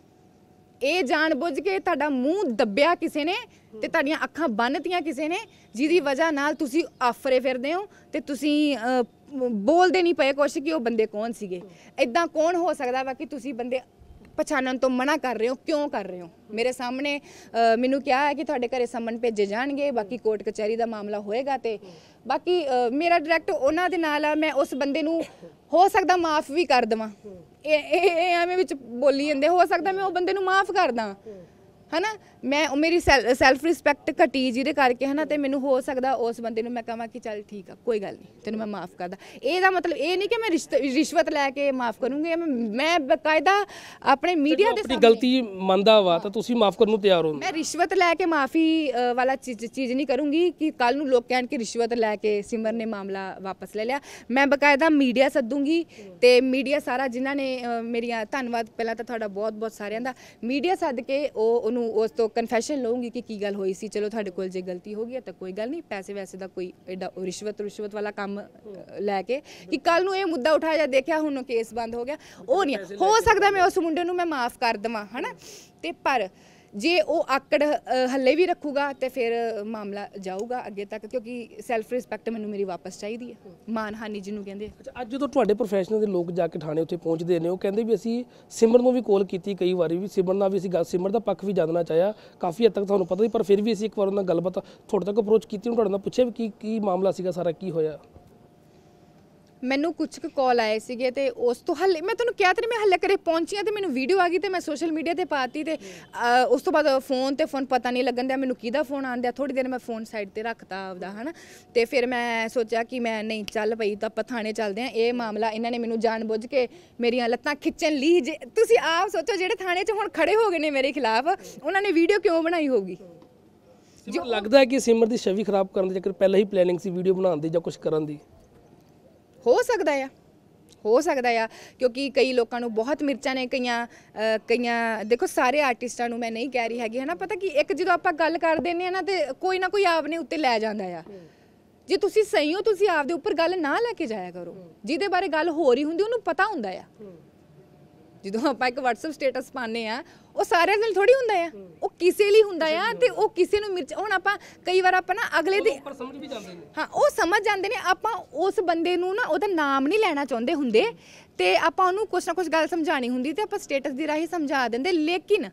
ਇਹ ਜਾਣ ਬੁੱਝ ਕੇ ਤੁਹਾਡਾ ਮੂੰਹ ਦੱਬਿਆ ਕਿਸੇ ਨੇ ਤੇ ਤੁਹਾਡੀਆਂ ਅੱਖਾਂ ਬੰਨ੍ਹਤੀਆਂ ਕਿਸੇ ਨੇ, ਜਿਹਦੀ ਵਜ੍ਹਾ ਨਾਲ ਤੁਸੀਂ ਆਫਰੇ ਫਿਰਦੇ ਹੋ ਤੇ ਤੁਸੀਂ ਬੋਲਦੇ ਨਹੀਂ ਪਏ ਕੁਛ ਕਿ ਉਹ ਬੰਦੇ ਕੌਣ ਸੀਗੇ। ਇਦਾਂ ਕੌਣ ਹੋ ਸਕਦਾ ਵਾ ਕਿ ਤੁਸੀਂ ਬੰਦੇ ਪਛਾਣਨ ਤੋਂ ਮਨਾ ਕਰ ਰਹੇ ਹੋ? ਕਿਉਂ ਕਰ ਰਹੇ ਹੋ? ਮੇਰੇ ਸਾਹਮਣੇ ਮੈਨੂੰ ਕਿਹਾ ਹੈ ਕਿ ਤੁਹਾਡੇ ਘਰੇ ਸੰਮਨ ਭੇਜੇ ਜਾਣਗੇ, ਬਾਕੀ ਕੋਰਟ ਕਚਹਿਰੀ ਦਾ ਮਾਮਲਾ ਹੋਏਗਾ ਤੇ ਬਾਕੀ ਮੇਰਾ ਡਾਇਰੈਕਟ ਉਹਨਾਂ ਦੇ ਨਾਲ ਆ। ਮੈਂ ਉਸ ਬੰਦੇ ਨੂੰ ਹੋ ਸਕਦਾ ਮਾਫ ਵੀ ਕਰ ਦੇਵਾਂ, ਇਹ ਇਹ ਐਵੇਂ ਵਿੱਚ ਬੋਲੀ ਜਾਂਦੇ, ਹੋ ਸਕਦਾ ਮੈਂ ਉਹ ਬੰਦੇ ਨੂੰ ਮਾਫ ਕਰ ਦਾਂ, ਹੈ ਨਾ? ਮੈਂ ਮੇਰੀ ਸੈਲਫ ਰਿਸਪੈਕਟ ਘਟੀ ਜਿਹਦੇ ਕਰਕੇ, ਹੈ ਨਾ? ਤੇ ਮੈਨੂੰ ਹੋ ਸਕਦਾ ਉਸ ਬੰਦੇ ਨੂੰ ਮੈਂ ਕਹਾਂ ਕਿ ਚੱਲ ਠੀਕ ਆ, ਕੋਈ ਗੱਲ ਨਹੀਂ, ਤੈਨੂੰ ਮੈਂ ਮਾਫ ਕਰਦਾ। ਇਹਦਾ ਮਤਲਬ ਇਹ ਨਹੀਂ ਕਿ ਮੈਂ ਰਿਸ਼ਵਤ ਲੈ ਕੇ ਮਾਫ ਕਰੂੰਗੀ। ਮੈਂ ਬਕਾਇਦਾ ਆਪਣੇ ਮੀਡੀਆ ਦੇ ਸਾਹਮਣੇ ਗਲਤੀ ਮੰਨਦਾ ਵਾ ਤਾਂ ਤੁਸੀਂ ਮਾਫ ਕਰਨ ਨੂੰ ਤਿਆਰ ਹੋ? ਮੈਂ ਰਿਸ਼ਵਤ ਲੈ ਕੇ ਮਾਫੀ ਵਾਲਾ ਚੀਜ਼ ਨਹੀਂ ਕਰੂੰਗੀ ਕਿ ਕੱਲ ਨੂੰ ਲੋਕ ਕਹਿਣ ਕਿ ਰਿਸ਼ਵਤ ਲੈ ਕੇ ਸਿਮਰ ਨੇ ਮਾਮਲਾ ਵਾਪਸ ਲੈ ਲਿਆ। ਮੈਂ ਬਕਾਇਦਾ ਮੀਡੀਆ ਸੱਦੂੰਗੀ ਤੇ ਮੀਡੀਆ ਸਾਰਾ ਜਿਨ੍ਹਾਂ ਨੇ ਮੇਰੀਆਂ, ਧੰਨਵਾਦ ਪਹਿਲਾਂ ਤਾਂ ਤੁਹਾਡਾ ਬਹੁਤ ਬਹੁਤ ਸਾਰਿਆਂ ਦਾ, ਮੀਡੀਆ ਸੱਦ ਕੇ ਉਹ ਉਹਨੂੰ ਉਸ ਤੋਂ ਕਨਫੈਸ਼ਨ ਲਊਂਗੀ ਕਿ ਕੀ ਗੱਲ ਹੋਈ ਸੀ। ਚਲੋ ਤੁਹਾਡੇ ਕੋਲ ਜੇ ਗਲਤੀ ਹੋ ਗਈ ਤਾਂ ਕੋਈ ਗੱਲ ਨਹੀਂ, ਪੈਸੇ ਵੈਸੇ ਦਾ ਕੋਈ ਐਡਾ ਰਿਸ਼ਵਤ ਰਿਸ਼ਵਤ ਵਾਲਾ ਕੰਮ ਲੈ ਕੇ ਕਿ ਕੱਲ ਨੂੰ ਇਹ ਮੁੱਦਾ ਉਠਾਇਆ ਜਾਂ ਦੇਖਿਆ ਹੁਣ ਕੇਸ ਬੰਦ ਹੋ ਗਿਆ, ਉਹ ਨਹੀਂ ਹੋ ਸਕਦਾ। ਮੈਂ ਉਸ ਮੁੰਡੇ ਨੂੰ ਮੈਂ ਮਾਫ ਕਰ ਦੇਵਾਂ, ਹੈ ਨਾ? ਤੇ ਪਰ ਜੇ ਉਹ ਆਕੜ ਹੱਲੇ ਵੀ ਰੱਖੂਗਾ ਤੇ ਫਿਰ ਮਾਮਲਾ ਜਾਊਗਾ ਅੱਗੇ ਤੱਕ, ਕਿਉਂਕਿ ਸੈਲਫ ਰਿਸਪੈਕਟ ਮੈਨੂੰ ਮੇਰੀ ਵਾਪਸ ਚਾਹੀਦੀ ਹੈ, ਮਾਨਹਾਨੀ ਜਿਹਨੂੰ ਕਹਿੰਦੇ। ਅੱਛਾ, ਅੱਜ ਜਦੋਂ ਤੁਹਾਡੇ ਪ੍ਰੋਫੈਸ਼ਨਲ ਦੇ ਲੋਕ ਜਾ ਕੇ ਥਾਣੇ ਉੱਤੇ ਪਹੁੰਚਦੇ ਨੇ, ਉਹ ਕਹਿੰਦੇ ਵੀ ਅਸੀਂ ਸਿਮਰ ਨੂੰ ਵੀ ਕਾਲ ਕੀਤੀ ਕਈ ਵਾਰੀ, ਵੀ ਸਿਮਰ ਨਾਲ ਵੀ ਅਸੀਂ ਗੱਲ, ਸਿਮਰ ਦਾ ਪੱਖ ਵੀ ਜਾਣਨਾ ਚਾਹਿਆ, ਕਾਫੀ ਹੱਦ ਤੱਕ ਤੁਹਾਨੂੰ ਪਤਾ ਸੀ, ਪਰ ਫਿਰ ਵੀ ਅਸੀਂ ਇੱਕ ਵਾਰ ਉਹਨਾਂ ਨਾਲ ਗੱਲਬਾਤ ਤੁਹਾਡੇ ਤੱਕ ਅਪਰੋਚ ਕੀਤੀ, ਤੁਹਾਡੇ ਨਾਲ ਪੁੱਛਿਆ ਵੀ ਕੀ ਕੀ ਮਾਮਲਾ ਸੀਗਾ ਸਾਰਾ, ਕੀ ਹੋਇਆ? ਮੈਨੂੰ ਕੁਝ ਕੁ ਕਾਲ ਆਏ ਸੀਗੇ ਤੇ ਉਸ ਤੋਂ ਹੱਲੇ ਮੈਂ ਤੁਹਾਨੂੰ ਕਿਹਾ ਤੇ ਮੈਂ ਹੱਲੇ ਘਰੇ ਪਹੁੰਚੀ ਹਾਂ ਤੇ ਮੈਨੂੰ ਵੀਡੀਓ ਆ ਗਈ ਤੇ ਮੈਂ ਸੋਸ਼ਲ ਮੀਡੀਆ ਤੇ ਪਾਤੀ ਤੇ ਉਸ ਤੋਂ ਬਾਅਦ ਫੋਨ ਤੇ ਫੋਨ ਪਤਾ ਨਹੀਂ ਲੱਗਣ ਦਿਆ ਮੈਨੂੰ ਕਿਹਦਾ ਫੋਨ ਆਉਂਦਾ। ਥੋੜੀ ਦੇਰ ਮੈਂ ਫੋਨ ਸਾਈਡ ਤੇ ਰੱਖਤਾ ਆਪਦਾ, ਹਨਾ? ਤੇ ਫਿਰ ਮੈਂ ਸੋਚਿਆ ਕਿ ਮੈਂ ਨਹੀਂ ਚੱਲ ਪਈ ਤਾਂ ਆਪਾਂ ਥਾਣੇ ਚੱਲਦੇ ਹਾਂ। ਇਹ ਮਾਮਲਾ ਇਹਨਾਂ ਨੇ ਮੈਨੂੰ ਜਾਣ ਬੁੱਝ ਕੇ ਮੇਰੀਆਂ ਲੱਤਾਂ ਖਿੱਚਣ ਲਈ, ਜੇ ਤੁਸੀਂ ਆਪ ਸੋਚੋ ਜਿਹੜੇ ਥਾਣੇ 'ਚ ਹੁਣ ਖੜੇ ਹੋ ਗਏ ਨੇ ਮੇਰੇ ਖਿਲਾਫ, ਉਹਨਾਂ ਨੇ ਵੀਡੀਓ ਕਿਉਂ ਬਣਾਈ ਹੋਊਗੀ? ਜੋ ਲੱਗਦਾ ਹੈ ਕਿ ਸਿਮਰ ਦੀ ਛਵੀ ਖਰਾਬ ਕਰਨ ਦੀ ਜੇਕਰ ਪਹਿਲਾਂ ਹੀ ਪਲੈਨਿੰਗ ਸੀ ਵੀਡੀਓ ਬਣਾਉਣ ਦੀ ਜਾਂ ਕੁਝ ਕਰਨ ਦੀ। ਹੋ ਸਕਦਾ ਆ, ਹੋ ਸਕਦਾ ਆ, ਕਿਉਂਕਿ ਕਈ ਲੋਕਾਂ ਨੂੰ ਬਹੁਤ ਮਿਰਚਾਂ ਨੇ, ਕਈਆਂ ਕਈਆਂ ਦੇਖੋ ਸਾਰੇ ਆਰਟਿਸਟਾਂ ਨੂੰ ਮੈਂ ਨਹੀਂ ਕਹਿ ਰਹੀ ਹੈਗੀ, ਹੈ ਨਾ? ਪਤਾ ਕਿ ਇੱਕ ਜਦੋਂ ਆਪਾਂ ਗੱਲ ਕਰ ਦਿੰਦੇ ਆ ਨਾ ਤੇ ਕੋਈ ਨਾ ਕੋਈ ਆਪਣੇ ਉੱਤੇ ਲੈ ਜਾਂਦਾ ਆ। ਜੇ ਤੁਸੀਂ ਸਹੀ ਹੋ ਤੁਸੀਂ ਆਪਦੇ ਉੱਪਰ ਗੱਲ ਨਾ ਲੈ ਕੇ ਜਾਇਆ ਕਰੋ। ਜਿਹਦੇ ਬਾਰੇ ਗੱਲ ਹੋ ਰਹੀ ਹੁੰਦੀ ਉਹਨੂੰ ਪਤਾ ਹੁੰਦਾ ਆ। ਜਦੋਂ ਆਪਾਂ ਇੱਕ WhatsApp ਸਟੇਟਸ ਪਾਉਂਦੇ ਆ ਉਹ ਸਾਰਿਆਂ ਲਈ ਥੋੜੀ ਹੁੰਦਾ ਆ, ਉਹ ਕਿਸੇ ਲਈ ਹੁੰਦਾ ਆ ਤੇ ਉਹ ਕਿਸੇ ਨੂੰ ਮਿਰਚ, ਹੁਣ ਆਪਾਂ ਕਈ ਵਾਰ ਆਪਾਂ ਨਾ ਅਗਲੇ ਦੇ ਸਮਝ ਵੀ ਜਾਂਦੇ ਨੇ, ਹਾਂ ਉਹ ਸਮਝ ਜਾਂਦੇ ਨੇ, ਆਪਾਂ ਉਸ ਬੰਦੇ ਨੂੰ ਨਾ ਉਹਦਾ ਨਾਮ ਨਹੀਂ ਲੈਣਾ ਚਾਹੁੰਦੇ ਹੁੰਦੇ ਤੇ ਆਪਾਂ ਉਹਨੂੰ ਕੁਛ ਨਾ ਕੁਛ ਗੱਲ ਸਮਝਾਣੀ ਹੁੰਦੀ ਤੇ ਆਪਾਂ ਸਟੇਟਸ ਦੀ ਰਾਹੀਂ ਸਮਝਾ ਦਿੰਦੇ, ਲੇਕਿਨ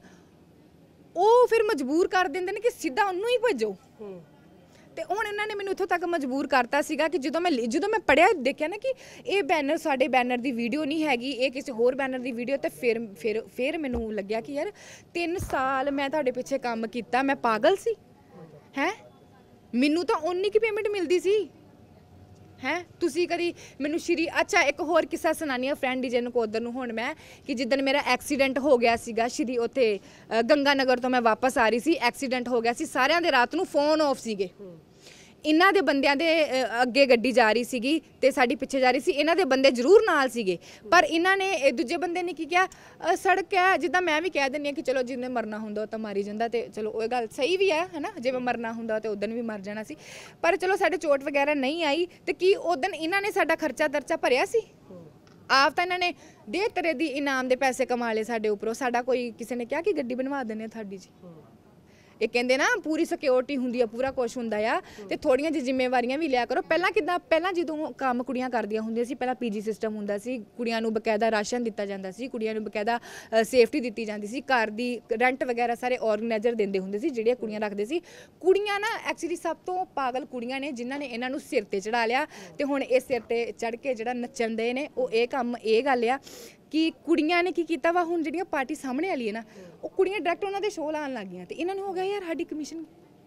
ਉਹ ਫਿਰ ਮਜਬੂਰ ਕਰ ਦਿੰਦੇ ਨੇ ਕਿ ਸਿੱਧਾ ਉਹਨੂੰ ਹੀ ਭੇਜੋ। ਤੇ ਹੁਣ ਇਹਨਾਂ ਨੇ ਮੈਨੂੰ ਇੱਥੋਂ ਤੱਕ ਮਜਬੂਰ ਕਰਤਾ ਸੀਗਾ ਕਿ ਜਦੋਂ ਮੈਂ ਜਦੋਂ ਮੈਂ ਪੜ੍ਹਿਆ ਦੇਖਿਆ ਨਾ ਕਿ ਇਹ ਬੈਨਰ ਸਾਡੇ ਬੈਨਰ ਦੀ ਵੀਡੀਓ ਨਹੀਂ ਹੈਗੀ, ਇਹ ਕਿਸੇ ਹੋਰ ਬੈਨਰ ਦੀ ਵੀਡੀਓ, ਤੇ ਫਿਰ ਫਿਰ ਫਿਰ ਮੈਨੂੰ ਲੱਗਿਆ ਕਿ ਯਾਰ ਤਿੰਨ ਸਾਲ ਮੈਂ ਤੁਹਾਡੇ ਪਿੱਛੇ ਕੰਮ ਕੀਤਾ, ਮੈਂ ਪਾਗਲ ਸੀ ਹੈ? ਮੈਨੂੰ ਤਾਂ ਉਨੀ ਕੀ ਪੇਮੈਂਟ ਮਿਲਦੀ ਸੀ ਹੈ? ਤੁਸੀਂ ਕਰੀ ਮੈਨੂੰ ਸ਼੍ਰੀ ਅੱਛਾ ਇੱਕ ਹੋਰ ਕਿੱਸਾ ਸੁਣਾਨੀ ਆ ਫਰੈਂਡ ਦੀ ਜਿਹਨੂੰ ਕੋਦਰ ਨੂੰ। ਹੁਣ ਮੈਂ ਕਿ ਜਿੱਦਣ ਮੇਰਾ ਐਕਸੀਡੈਂਟ ਹੋ ਗਿਆ ਸੀਗਾ ਸ਼੍ਰੀ ਉੱਥੇ ਗੰਗਾ ਨਗਰ ਤੋਂ ਮੈਂ ਵਾਪਸ ਆ ਰਹੀ ਸੀ, ਐਕਸੀਡੈਂਟ ਹੋ ਗਿਆ ਸੀ, ਸਾਰਿਆਂ ਦੇ ਰਾਤ ਨੂੰ ਫੋਨ ਆਫ ਸੀਗੇ। ਇਹਨਾਂ ਦੇ ਬੰਦਿਆਂ ਦੇ ਅੱਗੇ ਗੱਡੀ ਜਾ ਰਹੀ ਸੀਗੀ ਤੇ ਸਾਡੀ ਪਿੱਛੇ ਜਾ ਰਹੀ ਸੀ, ਇਹਨਾਂ ਦੇ ਬੰਦੇ ਜ਼ਰੂਰ ਨਾਲ ਸੀਗੇ, ਪਰ ਇਹਨਾਂ ਨੇ ਦੂਜੇ ਬੰਦੇ ਨੇ ਕੀ ਕਿਹਾ, ਸੜਕ ਹੈ, ਜਿੱਦਾਂ ਮੈਂ ਵੀ ਕਹਿ ਦਿੰਦੀ ਹਾਂ ਕਿ ਚਲੋ ਜਿਹਨੇ ਮਰਨਾ ਹੁੰਦਾ ਉਹ ਤਾਂ ਮਾਰੀ ਜਾਂਦਾ, ਤੇ ਚਲੋ ਉਹ ਗੱਲ ਸਹੀ ਵੀ ਹੈ, ਹੈ ਨਾ? ਜਿਵੇਂ ਮਰਨਾ ਹੁੰਦਾ ਤੇ ਉਦਣ ਵੀ ਮਰ ਜਾਣਾ ਸੀ, ਪਰ ਚਲੋ ਸਾਡੇ ਚੋਟ ਵਗੈਰਾ ਨਹੀਂ ਆਈ। ਤੇ ਕੀ ਉਦਣ ਇਹਨਾਂ ਨੇ ਸਾਡਾ ਖਰਚਾ ਦਰਚਾ ਭਰਿਆ ਸੀ? ਆਪ ਤਾਂ ਇਹਨਾਂ ਨੇ ਦੇ ਤਰੇ ਦੀ ਇਨਾਮ ਦੇ ਪੈਸੇ ਕਮਾ ਲਏ ਸਾਡੇ ਉੱਪਰੋਂ। ਸਾਡਾ ਕੋਈ ਕਿਸੇ ਨੇ ਕਿਹਾ ਕਿ ਗੱਡੀ ਬਣਵਾ ਦਿੰਦੇ ਆ ਤੁਹਾਡੀ ਜੀ? ਇਹ ਕਹਿੰਦੇ ਨਾ ਪੂਰੀ ਸਿਕਿਉਰਿਟੀ ਹੁੰਦੀ ਆ, ਪੂਰਾ ਕੁਛ ਹੁੰਦਾ ਆ, ਤੇ ਥੋੜੀਆਂ ਜਿਹੀ ਜ਼ਿੰਮੇਵਾਰੀਆਂ ਵੀ ਲਿਆ ਕਰੋ। ਪਹਿਲਾਂ ਕਿੱਦਾਂ ਪਹਿਲਾਂ ਜਦੋਂ ਕੰਮ ਕੁੜੀਆਂ ਕਰਦੀਆਂ ਹੁੰਦੀਆਂ ਸੀ, ਪਹਿਲਾਂ ਪੀਜੀ ਸਿਸਟਮ ਹੁੰਦਾ ਸੀ, ਕੁੜੀਆਂ ਨੂੰ ਬਕਾਇਦਾ ਰਾਸ਼ਨ ਦਿੱਤਾ ਜਾਂਦਾ ਸੀ, ਕੁੜੀਆਂ ਨੂੰ ਬਕਾਇਦਾ ਸੇਫਟੀ ਦਿੱਤੀ ਜਾਂਦੀ ਸੀ, ਘਰ ਦੀ ਰੈਂਟ ਵਗੈਰਾ ਸਾਰੇ ਆਰਗੇਨਾਈਜ਼ਰ ਦਿੰਦੇ ਹੁੰਦੇ ਸੀ, ਜਿਹੜੀਆਂ ਕੁੜੀਆਂ ਰੱਖਦੇ ਸੀ। ਕੁੜੀਆਂ ਨਾ ਐਕਚੁਅਲੀ ਸਭ ਤੋਂ ਪਾਗਲ ਕੁੜੀਆਂ ਨੇ ਜਿਨ੍ਹਾਂ ਨੇ ਇਹਨਾਂ ਨੂੰ ਸਿਰ ਤੇ ਚੜਾ ਲਿਆ, ਤੇ ਹੁਣ ਇਹ ਸਿਰ ਤੇ ਚੜ ਕੇ ਜਿਹੜਾ ਨੱਚਣ ਦੇ ਨੇ, ਉਹ ਇਹ ਕੰਮ ਇਹ ਗੱਲ ਆ ਕਿ ਕੁੜੀਆਂ ਨੇ ਕੀ ਕੀਤਾ ਵਾ, ਹੁਣ ਜਿਹੜੀਆਂ ਪਾਰਟੀ ਸਾਹਮਣੇ ਵਾਲੀ ਹੈ ਨਾ, ਉਹ ਕੁੜੀਆਂ ਡਾਇਰੈਕਟ ਉਹਨਾਂ ਦੇ ਸ਼ੋਅ ਲਾਉਣ ਲੱਗ ਗਈਆਂ, ਤੇ ਇਹਨਾਂ ਨੂੰ ਹੋ ਗਿਆ ਯਾਰ ਸਾਡੀ ਕਮਿਸ਼ਨ,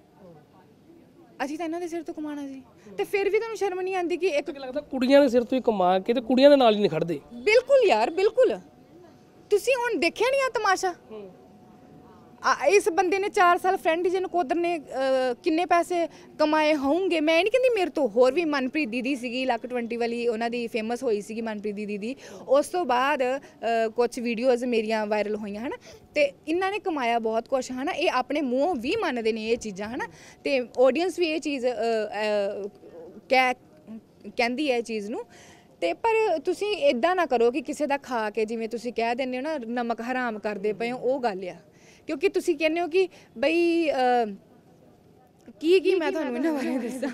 ਅਸੀਂ ਤਾਂ ਇਹਨਾਂ ਦੇ ਸਿਰ ਤੋਂ ਕਮਾਉਣਾ ਸੀ, ਤੇ ਫਿਰ ਵੀ ਤੁਹਾਨੂੰ ਸ਼ਰਮ ਨਹੀਂ ਆਉਂਦੀ ਕਿ ਇੱਕ ਲੱਗਦਾ ਕੁੜੀਆਂ ਦੇ ਸਿਰ ਤੋਂ ਹੀ ਕਮਾ ਕੇ ਤੇ ਕੁੜੀਆਂ ਦੇ ਨਾਲ ਹੀ ਨਹੀਂ ਖੜਦੇ। ਬਿਲਕੁਲ ਯਾਰ, ਬਿਲਕੁਲ। ਤੁਸੀਂ ਹੁਣ ਦੇਖਿਆ ਨਹੀਂ ਆ ਤਮਾਸ਼ਾ, ਇਸ ਬੰਦੇ ਨੇ ਚਾਰ ਸਾਲ ਫਰੈਂਡ ਜਿਹਨੂੰ ਕੋਦਰ ਨੇ ਕਿੰਨੇ ਪੈਸੇ ਕਮਾਏ ਹੋਣਗੇ। ਮੈਂ ਇਹ ਨਹੀਂ ਕਹਿੰਦੀ ਮੇਰੇ ਤੋਂ, ਹੋਰ ਵੀ ਮਨਪ੍ਰੀਤ ਦੀਦੀ ਸੀਗੀ ਲੱਕ ਟਵੰਟੀ ਵਾਲੀ, ਉਹਨਾਂ ਦੀ ਫੇਮਸ ਹੋਈ ਸੀਗੀ ਮਨਪ੍ਰੀਤ ਦੀਦੀ ਦੀ। ਉਸ ਤੋਂ ਬਾਅਦ ਕੁਝ ਵੀਡੀਓਜ਼ ਮੇਰੀਆਂ ਵਾਇਰਲ ਹੋਈਆਂ ਹੈ ਨਾ, ਤੇ ਇਹਨਾਂ ਨੇ ਕਮਾਇਆ ਬਹੁਤ ਕੁਛ ਹੈ ਨਾ। ਇਹ ਆਪਣੇ ਮੂੰਹੋਂ ਵੀ ਮੰਨਦੇ ਨੇ ਇਹ ਚੀਜ਼ਾਂ ਹੈ ਨਾ, ਤੇ ਆਡੀਅנס ਵੀ ਇਹ ਚੀਜ਼ ਕਹਿ ਕਹਿੰਦੀ ਹੈ ਇਹ ਚੀਜ਼ ਨੂੰ। ਤੇ ਪਰ ਤੁਸੀਂ ਇਦਾਂ ਨਾ ਕਰੋ ਕਿ ਕਿਸੇ ਦਾ ਖਾ ਕੇ, ਜਿਵੇਂ ਤੁਸੀਂ ਕਹਿ ਦਿੰਦੇ ਹੋ ਨਾ ਨਮਕ ਹਰਾਮ ਕਰਦੇ ਪਏ ਹੋ, ਉਹ ਗੱਲ ਆ। ਕਿਉਂਕਿ ਤੁਸੀਂ ਕਹਿੰਦੇ ਹੋ ਕਿ ਬਈ ਕੀ ਕੀ ਮੈਂ ਤੁਹਾਨੂੰ ਇਹਨਾਂ ਬਾਰੇ ਦੱਸਾਂ।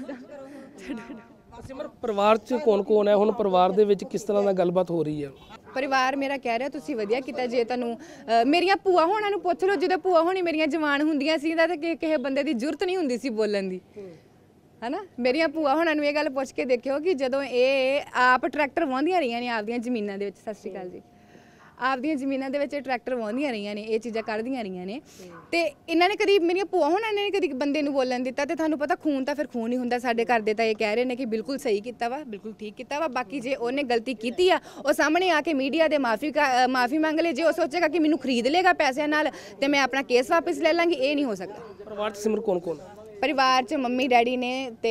ਸਿਮਰ, ਪਰਿਵਾਰ 'ਚ ਕੌਣ ਕੌਣ ਹੈ ਹੁਣ? ਪਰਿਵਾਰ ਦੇ ਵਿੱਚ ਕਿਸ ਤਰ੍ਹਾਂ ਦਾ ਗੱਲਬਾਤ ਹੋ ਰਹੀ ਹੈ? ਪਰਿਵਾਰ ਮੇਰਾ ਕਹਿ ਰਿਹਾ ਤੁਸੀਂ ਵਧੀਆ ਕੀਤਾ। ਜੇ ਤੁਹਾਨੂੰ ਮੇਰੀਆਂ ਭੂਆ ਹੋਣਾ ਨੂੰ ਪੁੱਛ ਲਓ, ਜਦੋਂ ਭੂਆ ਹੋਣੀ ਮੇਰੀਆਂ ਜਵਾਨ ਹੁੰਦੀਆਂ ਸੀ ਤਾਂ ਕਿਸੇ ਬੰਦੇ ਦੀ ਜ਼ਰੂਰਤ ਨਹੀਂ ਹੁੰਦੀ ਸੀ ਬੋਲਣ ਦੀ, ਹੈ ਨਾ। ਮੇਰੀਆਂ ਭੂਆ ਹੋਣਾ ਨੂੰ ਇਹ ਗੱਲ ਪੁੱਛ ਕੇ ਦੇਖਿਓ ਕਿ ਜਦੋਂ ਇਹ ਆਪ ਟਰੈਕਟਰ ਵਾਹੁੰਦੀਆਂ ਰਹੀਆਂ ਨੇ ਆਪਦੀਆਂ ਜ਼ਮੀਨਾਂ ਦੇ ਵਿੱਚ, ਸਤਿ ਸ਼੍ਰੀ ਅਕਾਲ ਜੀ, ਆਪਦੀਆਂ ਜ਼ਮੀਨਾਂ ਦੇ ਵਿੱਚ ਟਰੈਕਟਰ ਵਾਹੁੰਦੀਆਂ ਰਹੀਆਂ ਨੇ, ਇਹ ਚੀਜ਼ਾਂ ਕਰਦੀਆਂ ਰਹੀਆਂ ਨੇ, ਤੇ ਇਹਨਾਂ ਨੇ ਕਦੀ ਮੇਰੀਆਂ ਭੂਆ ਹੋਣਾ ਨੇ ਕਦੀ ਬੰਦੇ ਨੂੰ ਬੋਲਣ ਦਿੱਤਾ। ਤੇ ਤੁਹਾਨੂੰ ਪਤਾ ਖੂਨ ਤਾਂ ਫਿਰ ਖੂਨ ਹੀ ਹੁੰਦਾ। ਸਾਡੇ ਘਰ ਦੇ ਤਾਂ ਇਹ ਕਹਿ ਰਹੇ ਨੇ ਕਿ ਬਿਲਕੁਲ ਸਹੀ ਕੀਤਾ ਵਾ, ਬਿਲਕੁਲ ਠੀਕ ਕੀਤਾ ਵਾ। ਬਾਕੀ ਜੇ ਉਹਨੇ ਗਲਤੀ ਕੀਤੀ ਆ, ਉਹ ਸਾਹਮਣੇ ਆ ਕੇ ਮੀਡੀਆ ਦੇ ਮਾਫੀ ਮਾਫੀ ਮੰਗ ਲੇ। ਜੇ ਉਹ ਸੋਚੇਗਾ ਕਿ ਮੈਨੂੰ ਖਰੀਦ ਲੇਗਾ ਪੈਸਿਆਂ ਨਾਲ ਤੇ ਮੈਂ ਆਪਣਾ ਕੇਸ ਵਾਪਸ ਲੈ ਲਾਂਗੀ, ਇਹ ਨਹੀਂ ਹੋ ਸਕਦਾ। ਪਰਿਵਾਰ 'ਚ ਸਿਮਰ ਕੌਣ ਕੌਣ? ਪਰਿਵਾਰ 'ਚ ਮੰਮੀ ਡੈਡੀ ਨੇ ਤੇ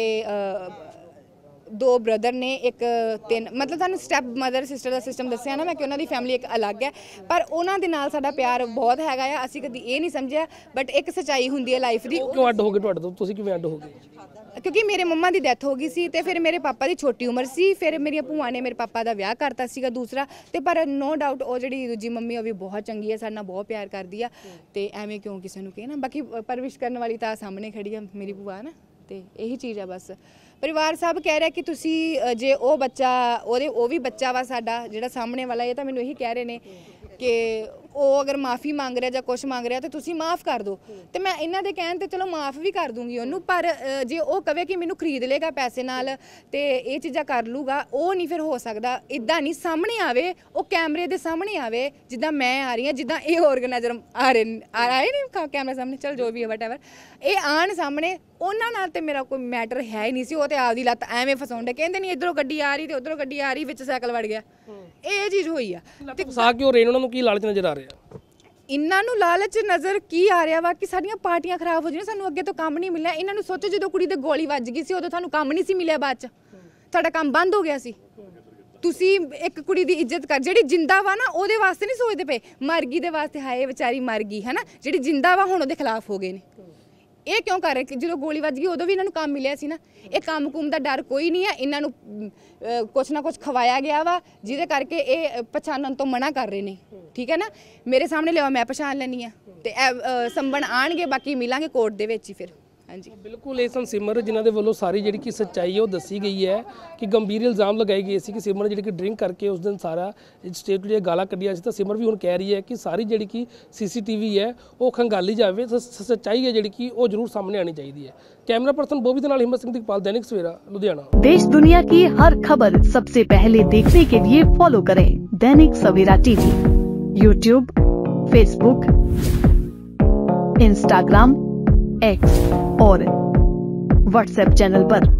ਦੋ ਬ੍ਰਦਰ ਨੇ, ਇੱਕ ਤਿੰਨ, ਮਤਲਬ ਤੁਹਾਨੂੰ ਸਟੈਪ ਮਦਰ ਸਿਸਟਰ ਦਾ ਸਿਸਟਮ ਦੱਸਿਆ ਨਾ ਮੈਂ ਕਿ ਉਹਨਾਂ ਦੀ ਫੈਮਿਲੀ ਇੱਕ ਅਲੱਗ ਹੈ, ਪਰ ਉਹਨਾਂ ਦੇ ਨਾਲ ਸਾਡਾ ਪਿਆਰ ਬਹੁਤ ਹੈਗਾ ਆ। ਅਸੀਂ ਕਦੀ ਇਹ ਨਹੀਂ ਸਮਝਿਆ, ਬਟ ਇੱਕ ਸੱਚਾਈ ਹੁੰਦੀ ਹੈ ਲਾਈਫ ਦੀ। ਕਿਉਂ ਅੱਡ ਹੋ ਗਏ ਤੁਹਾਡੇ ਤੋਂ? ਤੁਸੀਂ ਕਿਵੇਂ ਅੱਡ ਹੋ ਗਏ? ਕਿਉਂਕਿ ਮੇਰੇ ਮੰਮਾ ਦੀ ਡੈਥ ਹੋ ਗਈ ਸੀ, ਤੇ ਫਿਰ ਮੇਰੇ ਪਾਪਾ ਦੀ ਛੋਟੀ ਉਮਰ ਸੀ, ਫਿਰ ਮੇਰੀਆਂ ਭੂਆ ਨੇ ਮੇਰੇ ਪਾਪਾ ਦਾ ਵਿਆਹ ਕਰਤਾ ਸੀਗਾ ਦੂਸਰਾ। ਤੇ ਪਰ ਨੋ ਡਾਊਟ ਉਹ ਜਿਹੜੀ ਦੂਜੀ ਮੰਮੀ ਉਹ ਵੀ ਬਹੁਤ ਚੰਗੀ ਹੈ, ਸਾਡੇ ਨਾਲ ਬਹੁਤ ਪਿਆਰ ਕਰਦੀ ਆ, ਤੇ ਐਵੇਂ ਕਿਉਂ ਕਿਸੇ ਨੂੰ ਕਹੇ ਨਾ। ਬਾਕੀ ਪਰਵਿਸ਼ ਕਰਨ ਵਾਲੀ ਤਾਂ ਸਾਹਮਣੇ ਖੜੀ ਆ ਮੇਰੀ ਭੂਆ ਨਾ, ਤੇ ਇਹੀ ਚੀਜ਼ ਆ ਬਸ। ਪਰਿਵਾਰ ਸਭ ਕਹਿ ਰਿਹਾ ਕਿ ਤੁਸੀਂ ਜੇ ਉਹ ਬੱਚਾ ਉਹਦੇ ਉਹ ਵੀ ਬੱਚਾ ਵਾ ਸਾਡਾ ਜਿਹੜਾ ਸਾਹਮਣੇ ਵਾਲਾ, ਇਹ ਤਾਂ ਮੈਨੂੰ ਇਹੀ ਕਹਿ ਰਹੇ ਨੇ ਕਿ ਉਹ ਅਗਰ ਮਾਫੀ ਮੰਗ ਰਿਹਾ ਜਾਂ ਕੁਛ ਮੰਗ ਰਿਹਾ ਤੇ ਤੁਸੀਂ ਮਾਫ ਕਰ ਦਿਓ। ਤੇ ਮੈਂ ਇਹਨਾਂ ਦੇ ਕਹਿਣ ਤੇ ਚਲੋ ਮਾਫ ਵੀ ਕਰ ਦੂੰਗੀ ਉਹਨੂੰ, ਪਰ ਜੇ ਉਹ ਕਵੇ ਕਿ ਮੈਨੂੰ ਖਰੀਦ ਲੇਗਾ ਪੈਸੇ ਨਾਲ ਤੇ ਇਹ ਚੀਜ਼ਾਂ ਕਰ ਲੂਗਾ, ਉਹ ਨਹੀਂ ਫਿਰ ਹੋ ਸਕਦਾ। ਇੱਦਾਂ ਨਹੀਂ, ਸਾਹਮਣੇ ਆਵੇ, ਉਹ ਕੈਮਰੇ ਦੇ ਸਾਹਮਣੇ ਆਵੇ, ਜਿੱਦਾਂ ਮੈਂ ਆ ਰਹੀ ਹਾਂ, ਜਿੱਦਾਂ ਇਹ ਆਰਗੇਨਾਈਜ਼ਰ ਆ ਰਹੇ ਆਏ ਨਹੀਂ ਕੈਮਰੇ ਸਾਹਮਣੇ, ਚਲ ਜੋ ਵੀ ਹੈ ਵਟਐਵਰ, ਇਹ ਆਣ ਸਾਹਮਣੇ। ਉਹਨਾਂ ਨਾਲ ਤੇ ਮੇਰਾ ਕੋਈ ਮੈਟਰ ਹੈ ਹੀ ਨਹੀਂ ਸੀ। ਉਹ ਤੇ ਆਪਦੀ ਲੱਤ ਐਵੇਂ ਫਸਾਉਂਦੇ, ਕਹਿੰਦੇ ਨਹੀਂ ਇੱਧਰੋਂ ਗੱਡੀ ਆ ਰਹੀ ਤੇ ਉੱਧਰੋਂ ਗੱਡੀ ਆ ਰਹੀ, ਵਿੱਚ ਸਾਈਕਲ ਵੜ ਗਿਆ, ਇਹ ਚੀਜ਼ ਹੋਈ ਆ। ਤੇ ਫਸਾ ਕਿਉਂ ਰਹੇ? ਉਹਨਾਂ ਨੂੰ ਕੀ ਲਾਲਚ ਨਜ਼ਰ ਆ ਰਿਹਾ? ਇਹਨਾਂ ਨੂੰ ਲਾਲਚ ਨਜ਼ਰ ਕੀ ਆ ਰਿਹਾ ਵਾ ਕਿ ਸਾਡੀਆਂ ਪਾਰਟੀਆਂ ਖਰਾਬ ਹੋ ਜਾਣ, ਸਾਨੂੰ ਅੱਗੇ ਤੋਂ ਕੰਮ ਨਹੀਂ ਮਿਲਿਆ। ਇਹਨਾਂ ਨੂੰ ਸੋਚੋ ਜਦੋਂ ਕੁੜੀ ਦੇ ਗੋਲੀ ਵੱਜ ਗਈ ਸੀ ਉਦੋਂ ਤੁਹਾਨੂੰ ਕੰਮ ਨਹੀਂ ਸੀ ਮਿਲਿਆ, ਬਾਅਦ 'ਚ ਤੁਹਾਡਾ ਕੰਮ ਬੰਦ ਹੋ ਗਿਆ ਸੀ। ਤੁਸੀਂ ਇੱਕ ਕੁੜੀ ਦੀ ਇੱਜ਼ਤ ਕਰ, ਜਿਹੜੀ ਜਿੰਦਾ ਵਾ ਨਾ ਉਹਦੇ ਵਾਸਤੇ ਨਹੀਂ ਸੋਚਦੇ ਪਏ, ਮਰ ਗਈ ਦੇ ਵਾਸਤੇ, ਹਾਏ ਵਿਚਾਰੀ ਮਰ ਗਈ ਹੈ ਨਾ। ਜਿਹੜੀ ਜਿੰਦਾ ਵਾ ਹੁਣ ਉਹਦੇ ਖਿਲਾਫ ਹੋ ਗਏ ਨੇ। ਇਹ ਕਿਉਂ ਕਰ ਰਹੇ ਕਿ ਜਦੋਂ ਗੋਲੀ ਵੱਜ ਗਈ ਉਦੋਂ ਵੀ ਇਹਨਾਂ ਨੂੰ ਕੰਮ ਮਿਲਿਆ ਸੀ ਨਾ। ਇਹ ਕੰਮ ਕੁੰਮ ਦਾ ਡਰ ਕੋਈ ਨਹੀਂ ਹੈ, ਇਹਨਾਂ ਨੂੰ ਕੁਛ ਨਾ ਕੁਛ ਖਵਾਇਆ ਗਿਆ ਵਾ ਜਿਹਦੇ ਕਰਕੇ ਇਹ ਪਛਾਣਨ ਤੋਂ ਮਨਾ ਕਰ ਰਹੇ ਨੇ, ਠੀਕ ਹੈ ਨਾ। ਮੇਰੇ ਸਾਹਮਣੇ ਲਿਆਓ, ਮੈਂ ਪਛਾਣ ਲੈਣੀ ਆ, ਤੇ ਸੰਬਣ ਆਣਗੇ, ਬਾਕੀ ਮਿਲਾਂਗੇ ਕੋਰਟ ਦੇ ਵਿੱਚ ਹੀ ਫਿਰ। ਹਾਂਜੀ ਬਿਲਕੁਲ, ਇਹ ਸਨ ਸਿਮਰ ਜਿਨ੍ਹਾਂ ਦੇ ਵੱਲੋਂ ਸਾਰੀ ਜਿਹੜੀ ਕਿ ਸੱਚਾਈ ਹੈ ਉਹ ਦੱਸੀ ਗਈ ਹੈ ਕਿ ਗੰਭੀਰ ਇਲਜ਼ਾਮ ਲਗਾਏ ਗਏ ਸੀ ਕਿ ਸਿਮਰ ਜਿਹੜੀ ਕਿ ਡਰਿੰਕ ਕਰਕੇ ਉਸ ਦਿਨ ਸਾਰਾ ਸਟੇਟ ਦੀਆਂ ਗਾਲਾਂ ਕੱਢੀਆਂ ਸੀ। ਤਾਂ ਸਿਮਰ ਵੀ ਹੁਣ ਕਹਿ ਰਹੀ ਹੈ ਕਿ ਸਾਰੀ ਜਿਹੜੀ ਕਿ ਸੀਸੀਟੀਵੀ ਹੈ ਉਹ ਖੰਗਾਲੀ ਜਾਵੇ, ਸੱਚਾਈ ਹੈ ਜਿਹੜੀ ਕਿ ਉਹ ਜ਼ਰੂਰ ਸਾਹਮਣੇ ਆਣੀ ਚਾਹੀਦੀ ਹੈ। कैमरा पर्सन बॉबी के नाल हिम्मत सिंह दिगपाल, दैनिक सवेरा लुधियाना। देश दुनिया की हर खबर सबसे पहले देखने के लिए फॉलो करें Dainik Savera TV, YouTube, Facebook, Instagram, X और व्हाट्सएप चैनल पर।